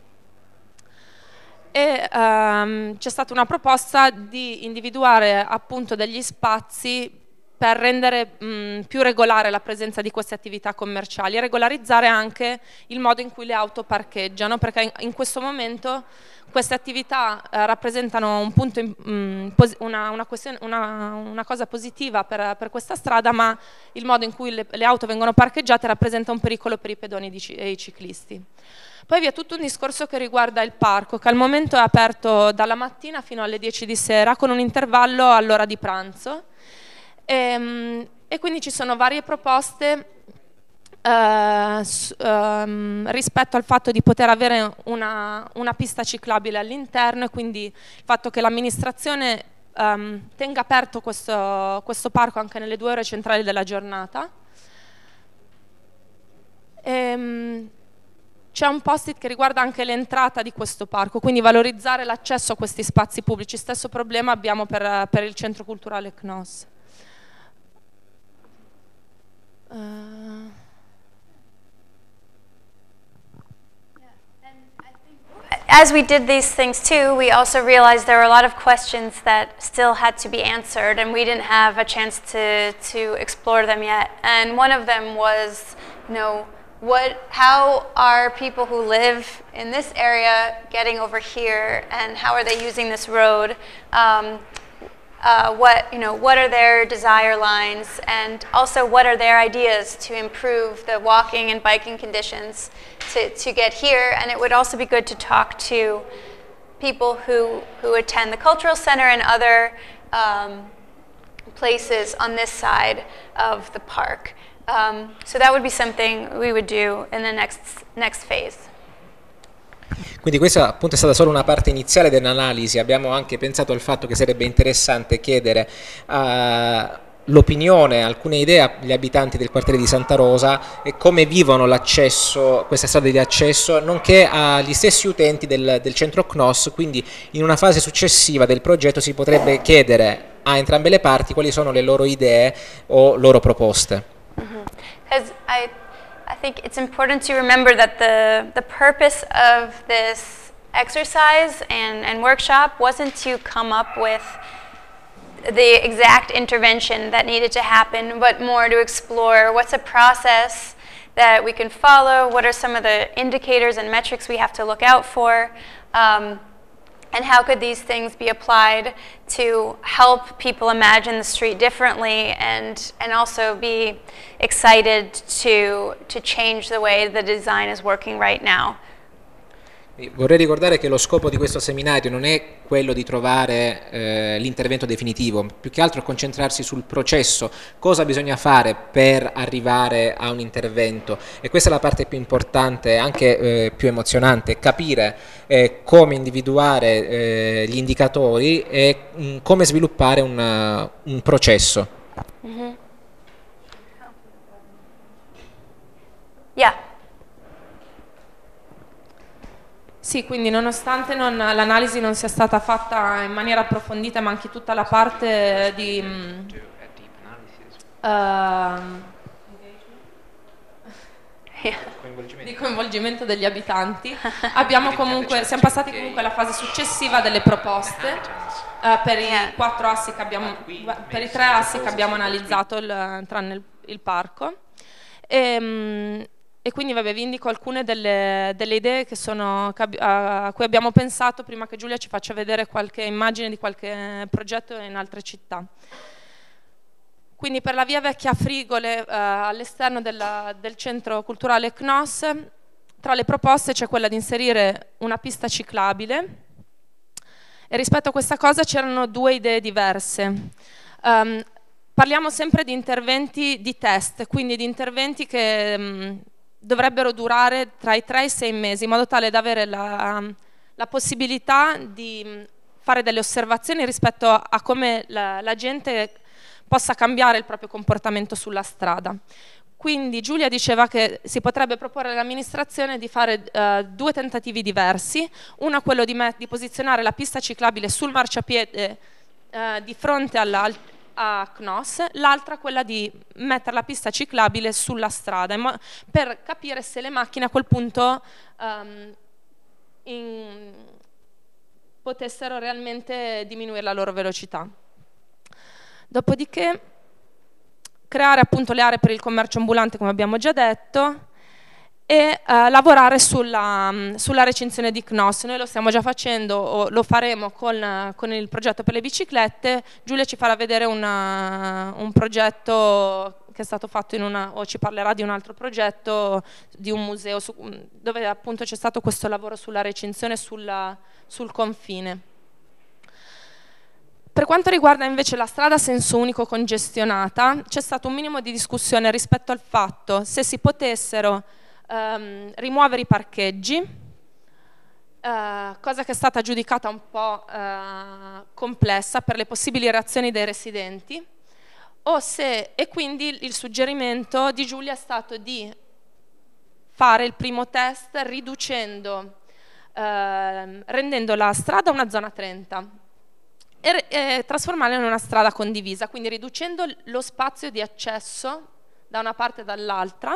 e um, c'è stata una proposta di individuare appunto degli spazi per rendere mh, più regolare la presenza di queste attività commerciali e regolarizzare anche il modo in cui le auto parcheggiano, perché in, in questo momento queste attività eh, rappresentano un punto in, mh, una, una, questione, una, una cosa positiva per, per questa strada, ma il modo in cui le, le auto vengono parcheggiate rappresenta un pericolo per i pedoni e i ciclisti. Poi vi è tutto un discorso che riguarda il parco, che al momento è aperto dalla mattina fino alle dieci di sera con un intervallo all'ora di pranzo, e, e quindi ci sono varie proposte eh, su, um, rispetto al fatto di poter avere una, una pista ciclabile all'interno, e quindi il fatto che l'amministrazione um, tenga aperto questo, questo parco anche nelle due ore centrali della giornata. E, c'è un post-it che riguarda anche l'entrata di questo parco, quindi valorizzare l'accesso a questi spazi pubblici. Stesso problema abbiamo per, per il centro culturale C N O S. Uh. As we did these things too, we also realized there were a lot of questions that still had to be answered, and we didn't have a chance to, to explore them yet. And one of them was, you know, What, how are people who live in this area getting over here, and how are they using this road? Um, uh, what, you know, what are their desire lines, and also what are their ideas to improve the walking and biking conditions to, to get here. And it would also be good to talk to people who, who attend the cultural center and other um, places on this side of the park. Um, so that would be something we would do in the next, next phase. Quindi questa appunto è stata solo una parte iniziale dell'analisi. Abbiamo anche pensato al fatto che sarebbe interessante chiedere l'opinione, alcune idee agli abitanti del quartiere di Santa Rosa e come vivono l'accesso, questa strada di accesso, nonché agli stessi utenti del, del centro C N O S. Quindi in una fase successiva del progetto si potrebbe chiedere a entrambe le parti quali sono le loro idee o loro proposte. Because I, I think it's important to remember that the, the purpose of this exercise and, and workshop wasn't to come up with the exact intervention that needed to happen, but more to explore what's a process that we can follow, what are some of the indicators and metrics we have to look out for, um, and how could these things be applied to help people imagine the street differently and, and also be excited to, to change the way the design is working right now. Vorrei ricordare che lo scopo di questo seminario non è quello di trovare eh, l'intervento definitivo, più che altro concentrarsi sul processo, cosa bisogna fare per arrivare a un intervento, e questa è la parte più importante, anche eh, più emozionante, capire eh, come individuare eh, gli indicatori e mh, come sviluppare un, un processo. Mm-hmm. Yeah. Sì, quindi nonostante l'analisi non sia stata fatta in maniera approfondita, ma anche tutta la parte di, uh, di coinvolgimento degli abitanti, abbiamo comunque, siamo passati comunque alla fase successiva delle proposte uh, per i quattro assi che abbiamo, per i tre assi che abbiamo analizzato il, tranne il, il parco. E, um, E quindi vabbè, vi indico alcune delle, delle idee che sono, a cui abbiamo pensato prima che Giulia ci faccia vedere qualche immagine di qualche progetto in altre città. Quindi per la via Vecchia Frigole, eh, all'esterno del centro culturale C N O S, tra le proposte c'è quella di inserire una pista ciclabile, e rispetto a questa cosa c'erano due idee diverse. Um, parliamo sempre di interventi di test, quindi di interventi che um, dovrebbero durare tra i tre e i sei mesi, in modo tale da avere la, la possibilità di fare delle osservazioni rispetto a come la, la gente possa cambiare il proprio comportamento sulla strada. Quindi Giulia diceva che si potrebbe proporre all'amministrazione di fare uh, due tentativi diversi, uno quello di, di posizionare la pista ciclabile sul marciapiede uh, di fronte alla, a C N O S, l'altra quella di mettere la pista ciclabile sulla strada, per capire se le macchine a quel punto um, in, potessero realmente diminuire la loro velocità. Dopodiché creare appunto le aree per il commercio ambulante, come abbiamo già detto, e uh, lavorare sulla, um, sulla recinzione di C N O S. Noi lo stiamo già facendo, o lo faremo con, uh, con il progetto per le biciclette. Giulia ci farà vedere una, un progetto che è stato fatto in una, o ci parlerà di un altro progetto di un museo su, dove appunto c'è stato questo lavoro sulla recinzione sulla, sul confine. Per quanto riguarda invece la strada a senso unico congestionata, c'è stato un minimo di discussione rispetto al fatto se si potessero Um, rimuovere i parcheggi, uh, cosa che è stata giudicata un po' uh, complessa per le possibili reazioni dei residenti, o se, e quindi il suggerimento di Giulia è stato di fare il primo test riducendo, uh, rendendo la strada una zona trenta e, e trasformarla in una strada condivisa, quindi riducendo lo spazio di accesso da una parte e dall'altra,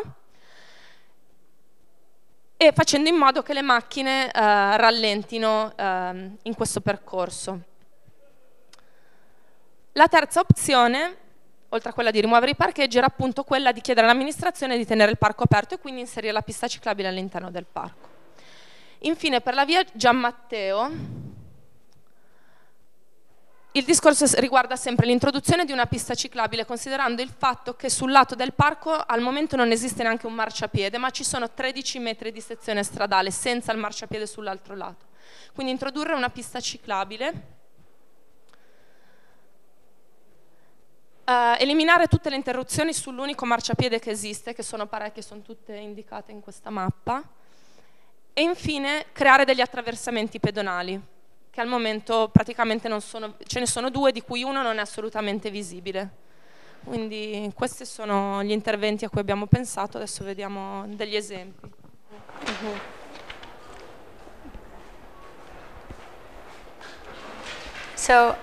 e facendo in modo che le macchine eh, rallentino eh, in questo percorso. La terza opzione, oltre a quella di rimuovere i parcheggi, era appunto quella di chiedere all'amministrazione di tenere il parco aperto e quindi inserire la pista ciclabile all'interno del parco. Infine, per la via Gian Matteo il discorso riguarda sempre l'introduzione di una pista ciclabile, considerando il fatto che sul lato del parco al momento non esiste neanche un marciapiede, ma ci sono tredici metri di sezione stradale senza il marciapiede sull'altro lato. Quindi introdurre una pista ciclabile. Uh, eliminare tutte le interruzioni sull'unico marciapiede che esiste, che sono parecchie, sono tutte indicate in questa mappa, e infine creare degli attraversamenti pedonali, che al momento praticamente non sono, ce ne sono due, di cui uno non è assolutamente visibile. Quindi questi sono gli interventi a cui abbiamo pensato, adesso vediamo degli esempi. Mm-hmm. So,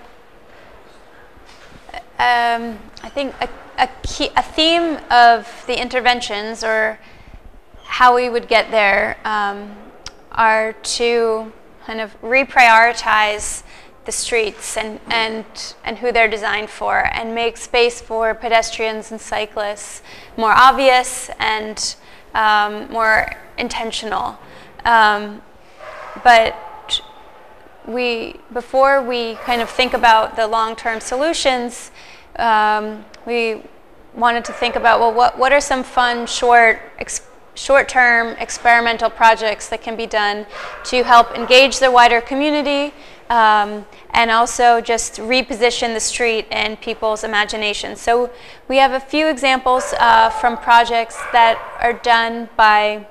Um, I think a, a, key, a theme of the interventions, or how we would get there, um, are to kind of reprioritize the streets and, and, and who they're designed for, and make space for pedestrians and cyclists more obvious and um, more intentional. Um, but we, before we kind of think about the long-term solutions, Um, we wanted to think about, well, what, what are some fun, short, ex short-term experimental projects that can be done to help engage the wider community, um, and also just reposition the street in people's imagination. So we have a few examples uh, from projects that are done by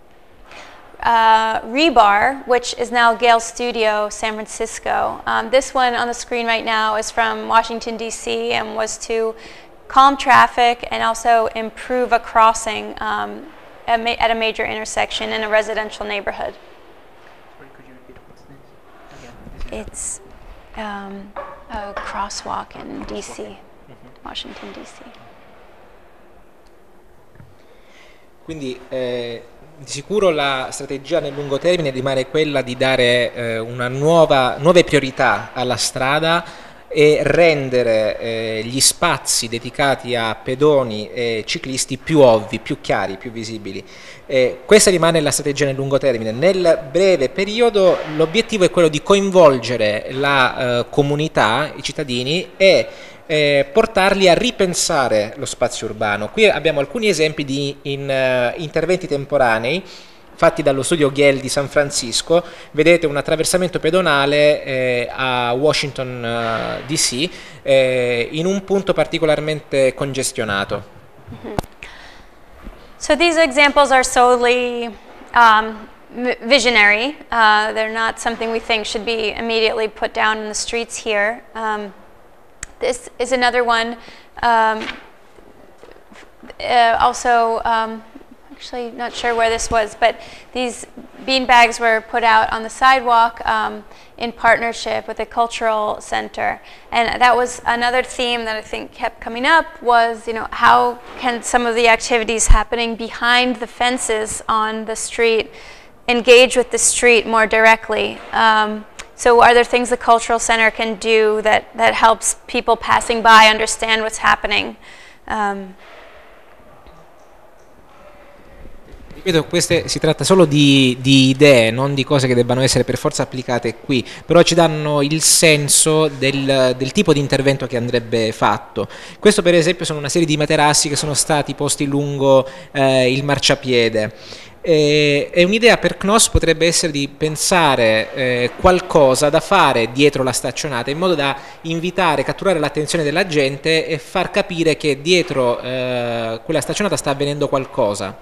Uh, Rebar, which is now Gale Studio, San Francisco. Um, this one on the screen right now is from Washington, D C, and was to calm traffic and also improve a crossing um, at, ma at a major intersection in a residential neighborhood. Sorry, could you repeat what's this? Again, this is It's um, a crosswalk in D C, mm-hmm. Washington, D C. Quindi eh, di sicuro la strategia nel lungo termine rimane quella di dare eh, una nuova, nuove priorità alla strada e rendere eh, gli spazi dedicati a pedoni e ciclisti più ovvi, più chiari, più visibili. Eh, questa rimane la strategia nel lungo termine. Nel breve periodo l'obiettivo è quello di coinvolgere la eh, comunità, i cittadini, e Eh, portarli a ripensare lo spazio urbano. Qui abbiamo alcuni esempi di in, uh, interventi temporanei fatti dallo studio Gale di San Francisco. Vedete un attraversamento pedonale eh, a Washington uh, D C eh, in un punto particolarmente congestionato. Mm-hmm. So these examples are solely um, visionary. Uh, they're not something we think should be immediately put down in the streets here. Um, This is another one, um, uh, also, um, actually not sure where this was, but these bean bags were put out on the sidewalk um, in partnership with a cultural center. And that was another theme that I think kept coming up, was, you know, how can some of the activities happening behind the fences on the street engage with the street more directly? Um, So are there things the Cultural Center can do that, that helps people passing by understand what's happening? Um, Ripeto, queste, si tratta solo di, di idee, non di cose che debbano essere per forza applicate qui, però ci danno il senso del, del tipo di intervento che andrebbe fatto. Questo per esempio sono una serie di materassi che sono stati posti lungo eh, il marciapiede. E, e un'idea per C N O S potrebbe essere di pensare eh, qualcosa da fare dietro la staccionata, in modo da invitare, catturare l'attenzione della gente e far capire che dietro eh, quella staccionata sta avvenendo qualcosa.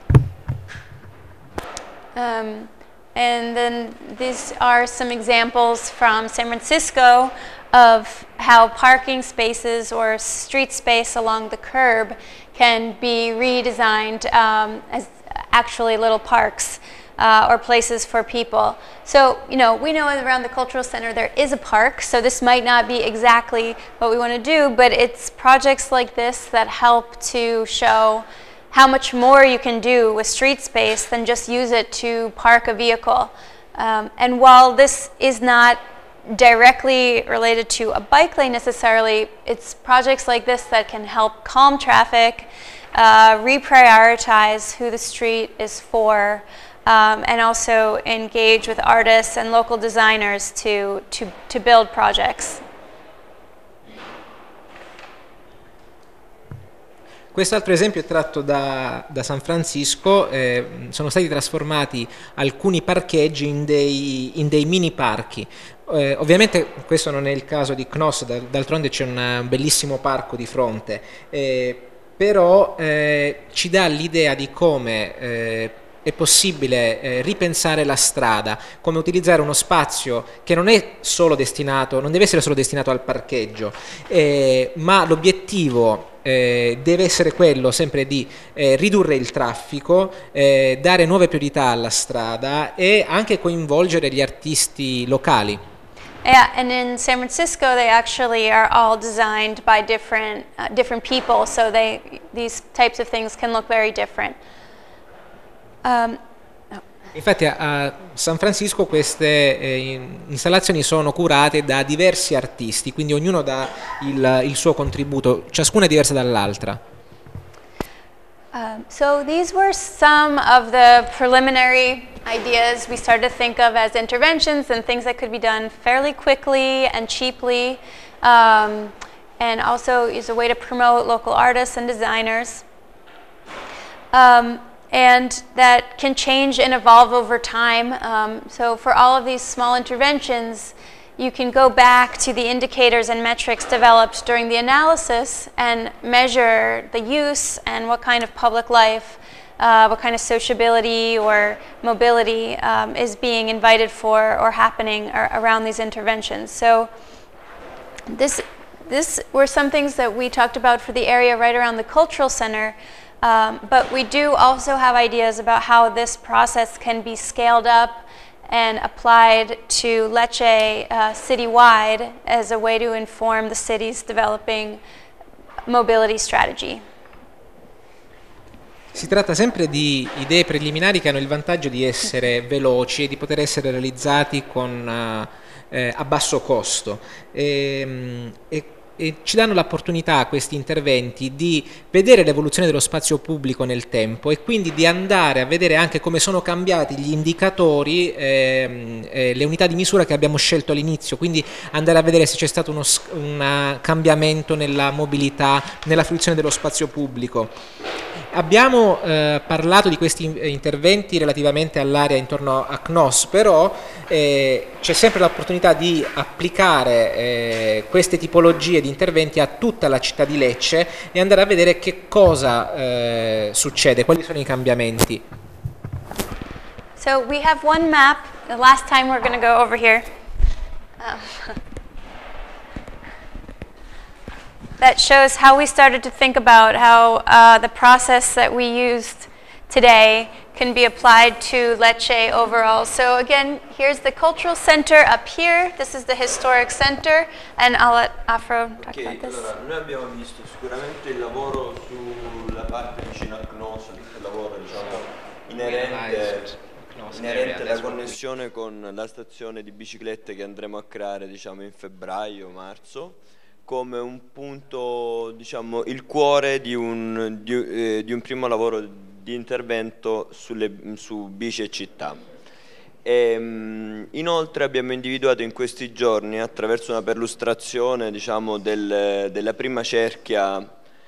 Um, and then these are some examples from San Francisco of how parking spaces or street space along the curb can be redesigned um, as actually little parks uh, or places for people. So, you know, we know around the Cultural Center there is a park, so this might not be exactly what we want to do, but it's projects like this that help to show how much more you can do with street space than just use it to park a vehicle. Um, and while this is not directly related to a bike lane necessarily, it's projects like this that can help calm traffic, uh, reprioritize who the street is for, um, and also engage with artists and local designers to, to, to build projects. Quest'altro esempio è tratto da, da San Francisco, eh, sono stati trasformati alcuni parcheggi in dei, in dei mini parchi. Eh, ovviamente questo non è il caso di Knos, d'altronde c'è un bellissimo parco di fronte, eh, però eh, ci dà l'idea di come eh, è possibile eh, ripensare la strada, come utilizzare uno spazio che non è solo destinato, non deve essere solo destinato al parcheggio, eh, ma l'obiettivo eh, deve essere quello sempre di eh, ridurre il traffico, eh, dare nuove priorità alla strada e anche coinvolgere gli artisti locali. Yeah, and in San Francisco, they actually are all designed by different uh, different people, so they these types of things can look very different. Um, no. Infatti a San Francisco queste eh, installazioni sono curate da diversi artisti, quindi ognuno dà il, il suo contributo, ciascuna è diversa dall'altra. Um, so these were some of the preliminary ideas we started to think of as interventions and things that could be done fairly quickly and cheaply, um, and also is a way to promote local artists and designers. Um, and that can change and evolve over time. Um, so for all of these small interventions, you can go back to the indicators and metrics developed during the analysis and measure the use and what kind of public life, uh, what kind of sociability or mobility um, is being invited for or happening ar around these interventions. So this, this were some things that we talked about for the area right around the cultural center. Um, but we do also have ideas about how this process can be scaled up and applied to Lecce uh, citywide as a way to inform the city's developing mobility strategy. Si tratta sempre di idee preliminari che hanno il vantaggio di essere veloci e di poter essere realizzati con, eh, a basso costo. E, e E ci danno l'opportunità, questi interventi, di vedere l'evoluzione dello spazio pubblico nel tempo e quindi di andare a vedere anche come sono cambiati gli indicatori, ehm, eh, le unità di misura che abbiamo scelto all'inizio, quindi andare a vedere se c'è stato uno un cambiamento nella mobilità, nella fruizione dello spazio pubblico. Abbiamo eh, parlato di questi interventi relativamente all'area intorno a Knos, però eh, c'è sempre l'opportunità di applicare eh, queste tipologie di interventi a tutta la città di Lecce e andare a vedere che cosa eh, succede, quali sono i cambiamenti. So we have one map. The last time we're going to go over here. Um, that shows how we started to think about how uh, the process that we used today can be applied to Lecce overall. So again, here's the cultural center up here. This is the historic center, and I'll let Afro talk okay, about this. Allora, noi abbiamo visto sicuramente il lavoro sulla parte vicino a Knos, il lavoro diciamo, inerente, inerente alla connessione con la stazione di biciclette che andremo a creare diciamo, in febbraio-marzo, come un punto, diciamo, il cuore di un, di, eh, di un primo lavoro di intervento sulle, su bici e città. E, mh, inoltre abbiamo individuato in questi giorni, attraverso una perlustrazione diciamo, del, della prima cerchia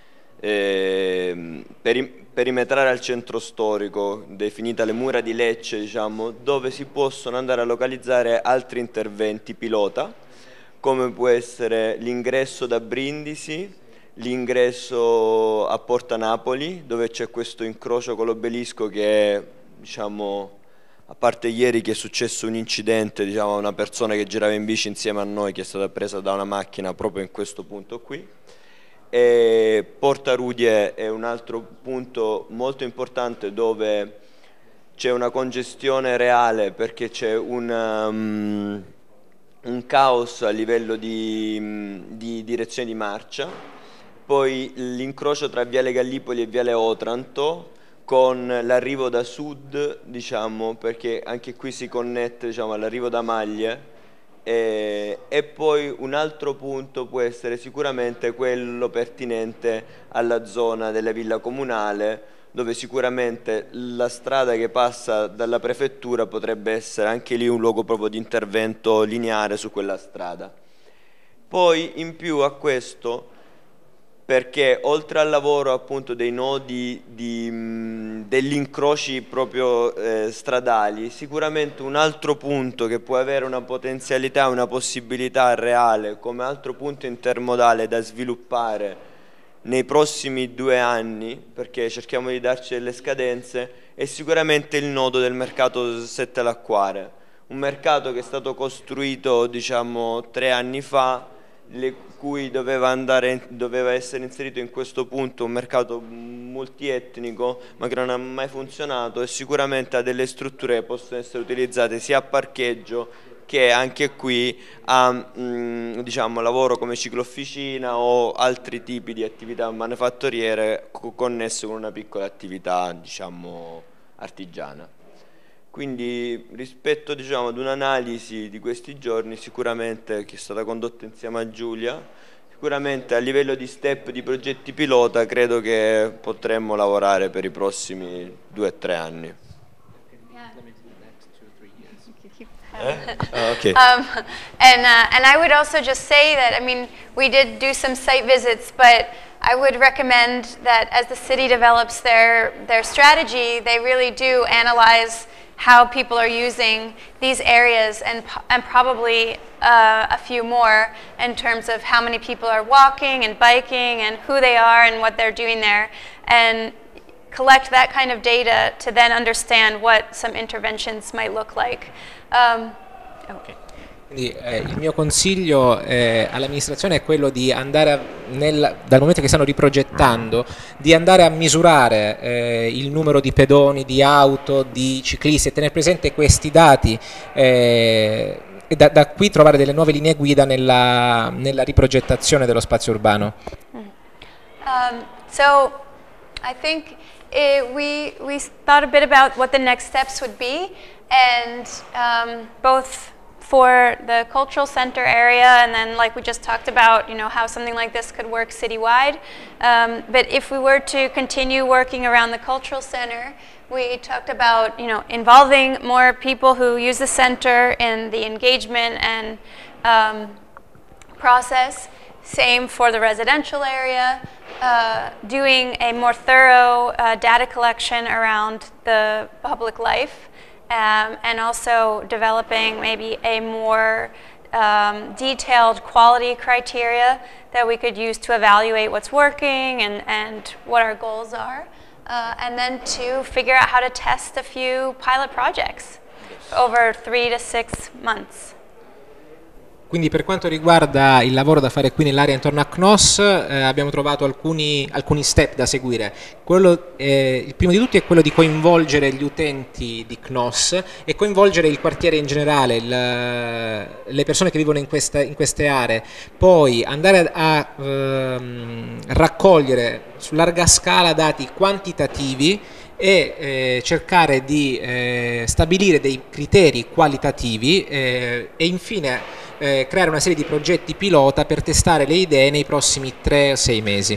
eh, peri, perimetrale al centro storico, definita le mura di Lecce, diciamo, dove si possono andare a localizzare altri interventi pilota, come può essere l'ingresso da Brindisi, l'ingresso a Porta Napoli, dove c'è questo incrocio con l'obelisco che, diciamo, a parte ieri che è successo un incidente, diciamo, a una persona che girava in bici insieme a noi che è stata presa da una macchina proprio in questo punto qui. E Porta Rudie è un altro punto molto importante dove c'è una congestione reale perché c'è un... Um, un caos a livello di, di direzione di marcia, poi l'incrocio tra Viale Gallipoli e Viale Otranto con l'arrivo da sud, diciamo, perché anche qui si connette diciamo, all'arrivo da Maglie e, e poi un altro punto può essere sicuramente quello pertinente alla zona della villa comunale, dove sicuramente la strada che passa dalla prefettura potrebbe essere anche lì un luogo proprio di intervento lineare su quella strada. Poi in più a questo perché oltre al lavoro appunto dei nodi, di, mh, degli incroci proprio eh, stradali, sicuramente un altro punto che può avere una potenzialità, una possibilità reale come altro punto intermodale da sviluppare nei prossimi due anni, perché cerchiamo di darci delle scadenze, è sicuramente il nodo del mercato Sette Lacquare, un mercato che è stato costruito diciamo tre anni fa, le cui doveva, andare, doveva essere inserito in questo punto un mercato multietnico, ma che non ha mai funzionato, e sicuramente ha delle strutture che possono essere utilizzate sia a parcheggio che anche qui a mh, diciamo, lavoro come ciclofficina o altri tipi di attività manifatturiere co connesse con una piccola attività diciamo, artigiana. Quindi rispetto diciamo, ad un'analisi di questi giorni sicuramente che è stata condotta insieme a Giulia, sicuramente a livello di step di progetti pilota credo che potremmo lavorare per i prossimi due o tre anni. Eh? Oh, okay. um, and, uh, and I would also just say that, I mean, we did do some site visits, but I would recommend that as the city develops their, their strategy, they really do analyze how people are using these areas and, and probably uh, a few more in terms of how many people are walking and biking and who they are and what they're doing there, and collect that kind of data to then understand what some interventions might look like. Um, oh. Okay. Quindi eh, il mio consiglio eh, all'amministrazione è quello di andare, a, nel, dal momento che stanno riprogettando, di andare a misurare eh, il numero di pedoni, di auto, di ciclisti e tenere presente questi dati eh, e da, da qui trovare delle nuove linee guida nella, nella riprogettazione dello spazio urbano. Um, so I think it, we, we thought a bit about what the next steps would be, and um, both for the cultural center area, and then like we just talked about, you know, how something like this could work citywide. Um, but if we were to continue working around the cultural center, we talked about, you know, involving more people who use the center in the engagement and um, process. Same for the residential area, uh, doing a more thorough uh, data collection around the public life. Um, and also developing maybe a more um, detailed quality criteria that we could use to evaluate what's working and, and what our goals are. Uh, and then to figure out how to test a few pilot projects over three to six months. Quindi per quanto riguarda il lavoro da fare qui nell'area intorno a C N O S eh, abbiamo trovato alcuni, alcuni step da seguire. Quello, eh, il primo di tutti è quello di coinvolgere gli utenti di C N O S e coinvolgere il quartiere in generale, il, le persone che vivono in, questa, in queste aree. Poi andare a, a ehm, raccogliere su larga scala dati quantitativi e eh, cercare di eh, stabilire dei criteri qualitativi eh, e infine Eh, creare una serie di progetti pilota per testare le idee nei prossimi tre o sei mesi.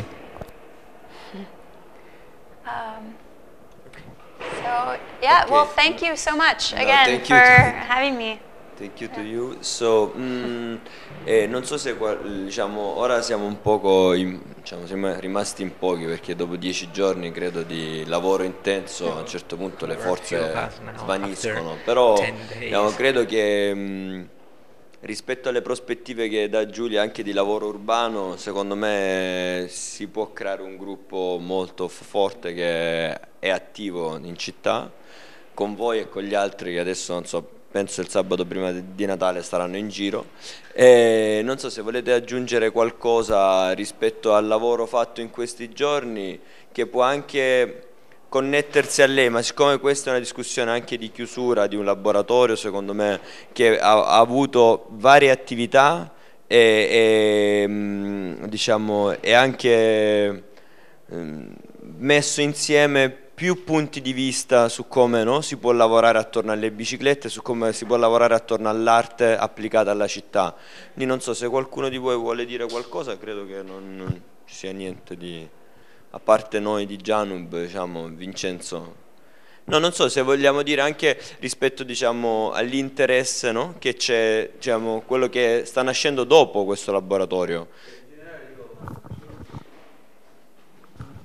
Um, so yeah, Okay. well, thank you so much No, again thank you for to- having me. Thank you to you. So, mm, eh, non so se qua- diciamo, ora siamo un poco, in- diciamo, siamo rimasti in pochi perché dopo dieci giorni credo di lavoro intenso a un certo punto le forze svaniscono, però diciamo, credo che mh, rispetto alle prospettive che dà Giulia anche di lavoro urbano, secondo me si può creare un gruppo molto f- forte che è attivo in città, con voi e con gli altri che adesso non so, penso il sabato prima di di Natale saranno in giro. E non so se volete aggiungere qualcosa rispetto al lavoro fatto in questi giorni che può anche connettersi a lei, ma siccome questa è una discussione anche di chiusura di un laboratorio, secondo me, che ha, ha avuto varie attività e, e mh, diciamo, è anche mh, messo insieme più punti di vista su come no, si può lavorare attorno alle biciclette, su come si può lavorare attorno all'arte applicata alla città. Quindi non so se qualcuno di voi vuole dire qualcosa, credo che non, non ci sia niente di... a parte noi di Janub, diciamo, Vincenzo. No, non so se vogliamo dire anche rispetto, diciamo, all'interesse, no? Che c'è, diciamo, quello che sta nascendo dopo questo laboratorio.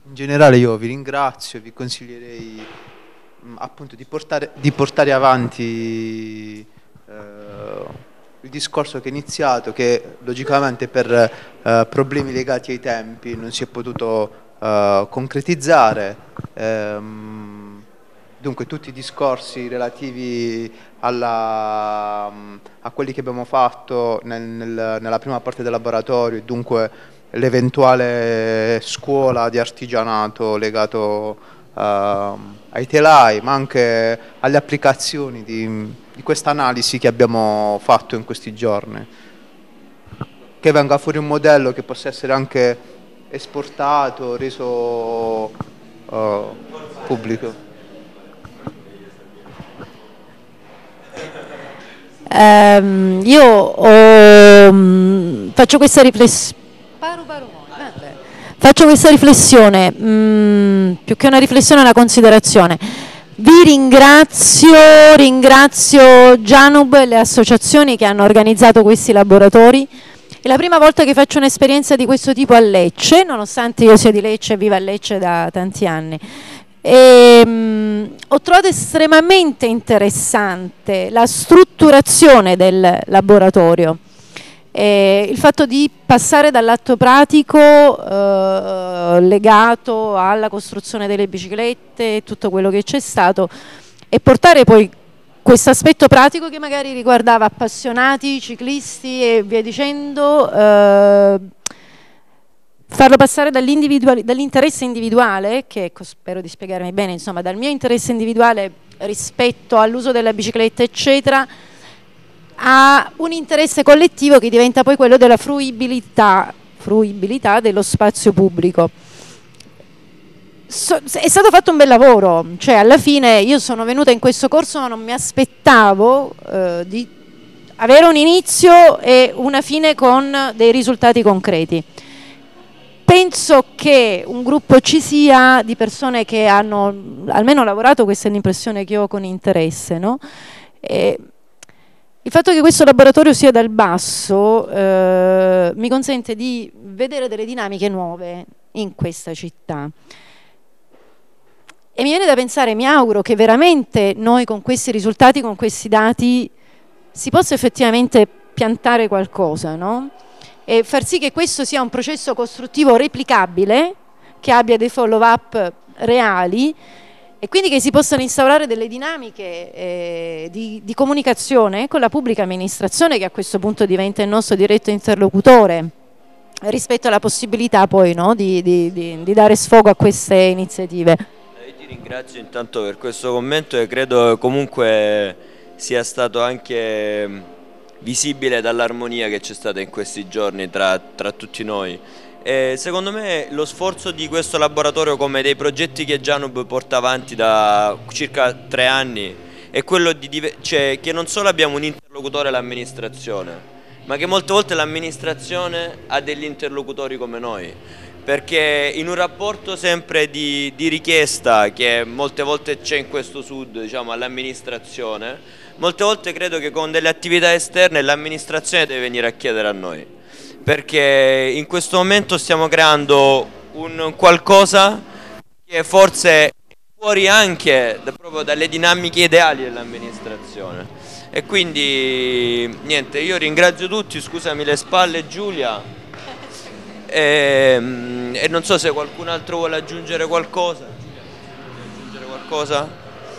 In generale io vi ringrazio, vi consiglierei mh, appunto di portare, di portare avanti eh, il discorso che è iniziato, che logicamente per eh, problemi legati ai tempi non si è potuto eh, concretizzare. Ehm, dunque tutti i discorsi relativi alla, a quelli che abbiamo fatto nel, nel, nella prima parte del laboratorio, dunque l'eventuale scuola di artigianato legato uh, ai telai, ma anche alle applicazioni di, di questa analisi che abbiamo fatto in questi giorni, che venga fuori un modello che possa essere anche esportato, reso uh, pubblico. Um, io ho, um, faccio questa riflessione. Faccio questa riflessione, mh, più che una riflessione è una considerazione. Vi ringrazio, ringrazio Janub e le associazioni che hanno organizzato questi laboratori. È la prima volta che faccio un'esperienza di questo tipo a Lecce, nonostante io sia di Lecce e viva a Lecce da tanti anni. E, mh, ho trovato estremamente interessante la strutturazione del laboratorio. Eh, il fatto di passare dall'atto pratico eh, legato alla costruzione delle biciclette e tutto quello che c'è stato e portare poi questo aspetto pratico che magari riguardava appassionati, ciclisti e via dicendo, eh, farlo passare dall'interesse individuale, che ecco, spero di spiegarmi bene, insomma dal mio interesse individuale rispetto all'uso della bicicletta eccetera, a un interesse collettivo che diventa poi quello della fruibilità, fruibilità dello spazio pubblico. So, è stato fatto un bel lavoro, cioè alla fine io sono venuta in questo corso ma non mi aspettavo eh, di avere un inizio e una fine con dei risultati concreti. Penso che un gruppo ci sia di persone che hanno almeno lavorato, questa è l'impressione che ho con interesse, no? E, il fatto che questo laboratorio sia dal basso eh, mi consente di vedere delle dinamiche nuove in questa città. E mi viene da pensare, mi auguro che veramente noi con questi risultati, con questi dati, si possa effettivamente piantare qualcosa, no? E far sì che questo sia un processo costruttivo replicabile, che abbia dei follow-up reali, e quindi che si possano instaurare delle dinamiche eh, di, di comunicazione con la pubblica amministrazione, che a questo punto diventa il nostro diretto interlocutore rispetto alla possibilità poi no, di, di, di, di dare sfogo a queste iniziative. Io ti ringrazio intanto per questo commento e credo comunque sia stato anche visibile dall'armonia che c'è stata in questi giorni tra, tra tutti noi. Eh, secondo me lo sforzo di questo laboratorio, come dei progetti che Janub porta avanti da circa tre anni, è quello di cioè, che non solo abbiamo un interlocutore, l'amministrazione, ma che molte volte l'amministrazione ha degli interlocutori come noi, perché in un rapporto sempre di, di richiesta che molte volte c'è in questo sud, diciamo, all'amministrazione, molte volte credo che con delle attività esterne l'amministrazione deve venire a chiedere a noi, perché in questo momento stiamo creando un qualcosa che forse è fuori anche da, proprio dalle dinamiche ideali dell'amministrazione. E quindi niente, io ringrazio tutti, scusami le spalle Giulia, e, e non so se qualcun altro vuole aggiungere qualcosa. Vuole aggiungere qualcosa?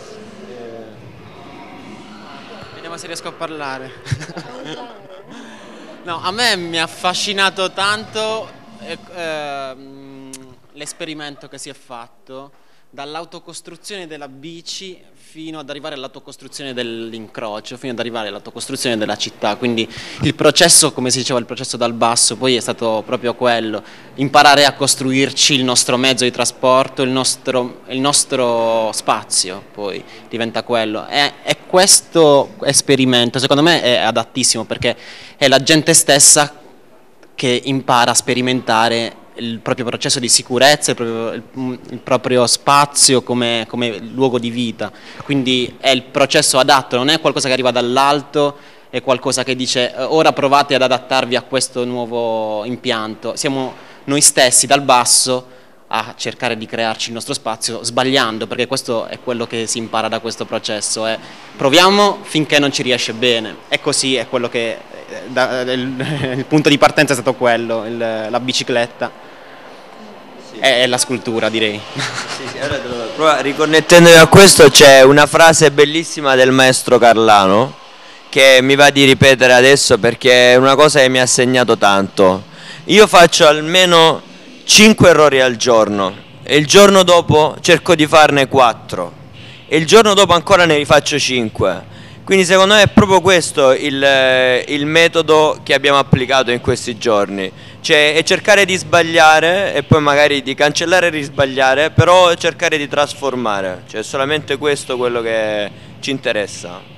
Vediamo se riesco a parlare. No, a me mi ha affascinato tanto eh, ehm, l'esperimento che si è fatto dall'autocostruzione della bici fino ad arrivare all'autocostruzione dell'incrocio, fino ad arrivare all'autocostruzione della città. Quindi il processo, come si diceva, il processo dal basso poi è stato proprio quello, imparare a costruirci il nostro mezzo di trasporto, il nostro, il nostro spazio, poi diventa quello. E, e questo esperimento secondo me è adattissimo, perché è la gente stessa che impara a sperimentare il proprio processo di sicurezza, il proprio, il, il proprio spazio come, come luogo di vita. Quindi è il processo adatto, non è qualcosa che arriva dall'alto, è qualcosa che dice ora provate ad adattarvi a questo nuovo impianto. Siamo noi stessi dal basso a cercare di crearci il nostro spazio sbagliando, perché questo è quello che si impara da questo processo, è proviamo finché non ci riesce bene, e così è quello che da, il, il punto di partenza è stato quello, il, la bicicletta sì. e, e la scultura, direi. Sì, sì, allora, riconnettendomi a questo, c'è una frase bellissima del maestro Carlano che mi va di ripetere adesso perché è una cosa che mi ha segnato tanto. Io faccio almeno cinque errori al giorno e il giorno dopo cerco di farne quattro e il giorno dopo ancora ne rifaccio cinque. Quindi secondo me è proprio questo il, il metodo che abbiamo applicato in questi giorni, cioè è cercare di sbagliare e poi magari di cancellare e risbagliare, però cercare di trasformare, cioè è solamente questo quello che ci interessa.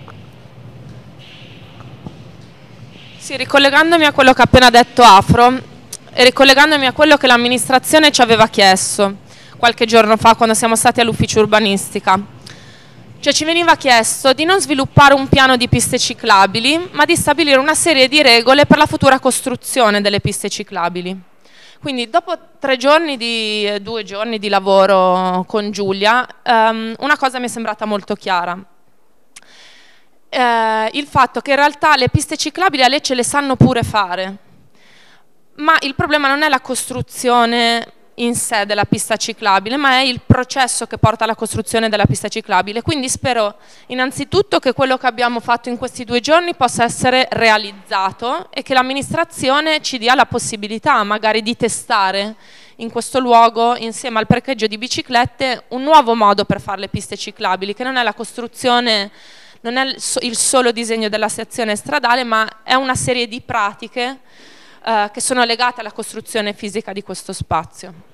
Sì, ricollegandomi a quello che ha appena detto Afro e ricollegandomi a quello che l'amministrazione ci aveva chiesto qualche giorno fa quando siamo stati all'ufficio urbanistica. Cioè ci veniva chiesto di non sviluppare un piano di piste ciclabili, ma di stabilire una serie di regole per la futura costruzione delle piste ciclabili. Quindi dopo tre giorni di, due giorni di lavoro con Giulia, um, una cosa mi è sembrata molto chiara. Eh, il fatto che in realtà le piste ciclabili a Lecce le sanno pure fare, ma il problema non è la costruzione in sé della pista ciclabile, ma è il processo che porta alla costruzione della pista ciclabile. Quindi spero innanzitutto che quello che abbiamo fatto in questi due giorni possa essere realizzato e che l'amministrazione ci dia la possibilità magari di testare in questo luogo, insieme al parcheggio di biciclette, un nuovo modo per fare le piste ciclabili, che non è la costruzione, non è il solo disegno della sezione stradale, ma è una serie di pratiche eh, che sono legate alla costruzione fisica di questo spazio.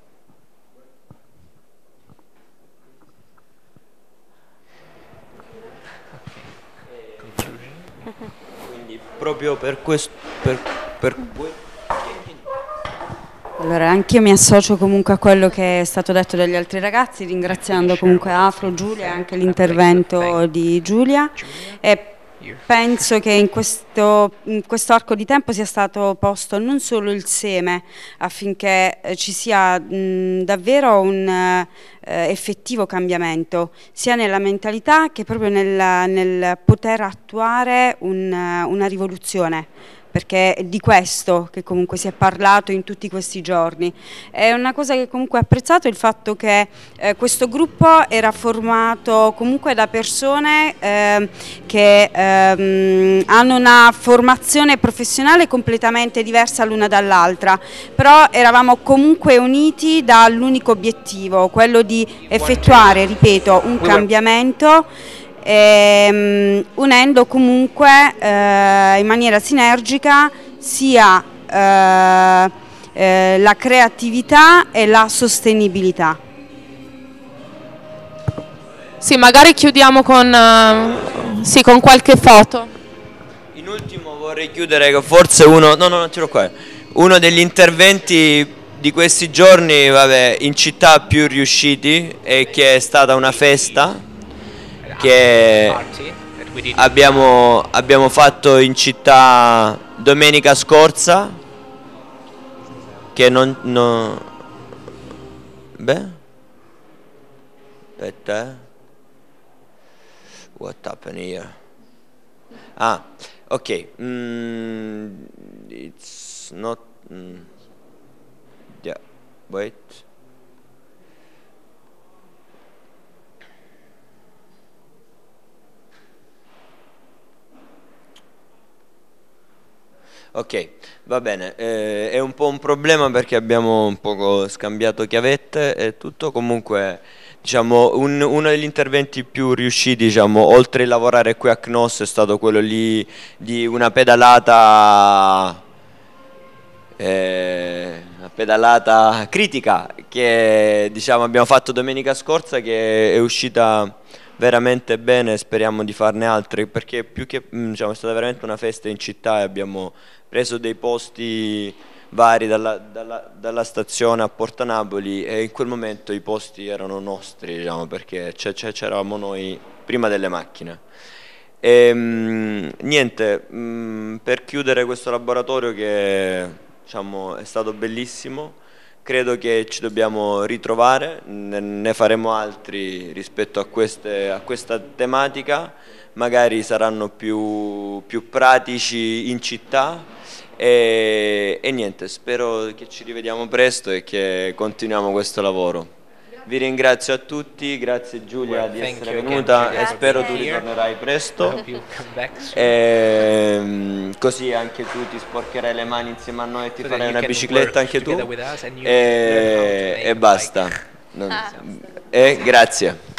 Quindi proprio per questo, per, per voi. Allora, anch'io mi associo comunque a quello che è stato detto dagli altri ragazzi, ringraziando comunque Afro, Giulia e anche l'intervento di Giulia. E penso che in questo, in questo arco di tempo sia stato posto non solo il seme affinché eh, ci sia mh, davvero un eh, effettivo cambiamento, sia nella mentalità che proprio nel, nel poter attuare un, una rivoluzione, perché è di questo che comunque si è parlato in tutti questi giorni. È una cosa che comunque ho apprezzato, il fatto che eh, questo gruppo era formato comunque da persone eh, che ehm, hanno una formazione professionale completamente diversa l'una dall'altra, però eravamo comunque uniti dall'unico obiettivo, quello di effettuare, ripeto, un cambiamento, Ehm, unendo comunque eh, in maniera sinergica sia eh, eh, la creatività e la sostenibilità. Sì, magari chiudiamo con, uh, sì, con qualche foto. In ultimo vorrei chiudere che forse uno, no no non ce l'ho qua, uno degli interventi di questi giorni, vabbè, in città più riusciti, e che è stata una festa che abbiamo, abbiamo fatto in città domenica scorsa, che non, no, beh, aspetta, eh. What happened here? Ah, ok, mm, it's not, mm, yeah, wait. Ok, va bene, eh, è un po' un problema perché abbiamo un poco scambiato chiavette e tutto. Comunque, diciamo, un, uno degli interventi più riusciti, diciamo, oltre a lavorare qui a C N O S, è stato quello lì di una pedalata, eh, una pedalata critica che, diciamo, abbiamo fatto domenica scorsa, che è uscita veramente bene. Speriamo di farne altre, perché più che, diciamo, è stata veramente una festa in città e abbiamo preso dei posti vari dalla, dalla, dalla stazione a Porta Napoli, e in quel momento i posti erano nostri, diciamo, perché c'eravamo noi prima delle macchine. E, mh, niente, mh, per chiudere questo laboratorio che, diciamo, è stato bellissimo, credo che ci dobbiamo ritrovare, ne, ne faremo altri rispetto a, queste, a questa tematica, magari saranno più, più pratici in città e, e niente, spero che ci rivediamo presto e che continuiamo questo lavoro. Vi ringrazio a tutti, grazie Giulia di essere venuta e spero tu ritornerai presto. E, così anche tu ti sporcherai le mani insieme a noi e ti farai una bicicletta anche tu. E, e basta. Non, e grazie.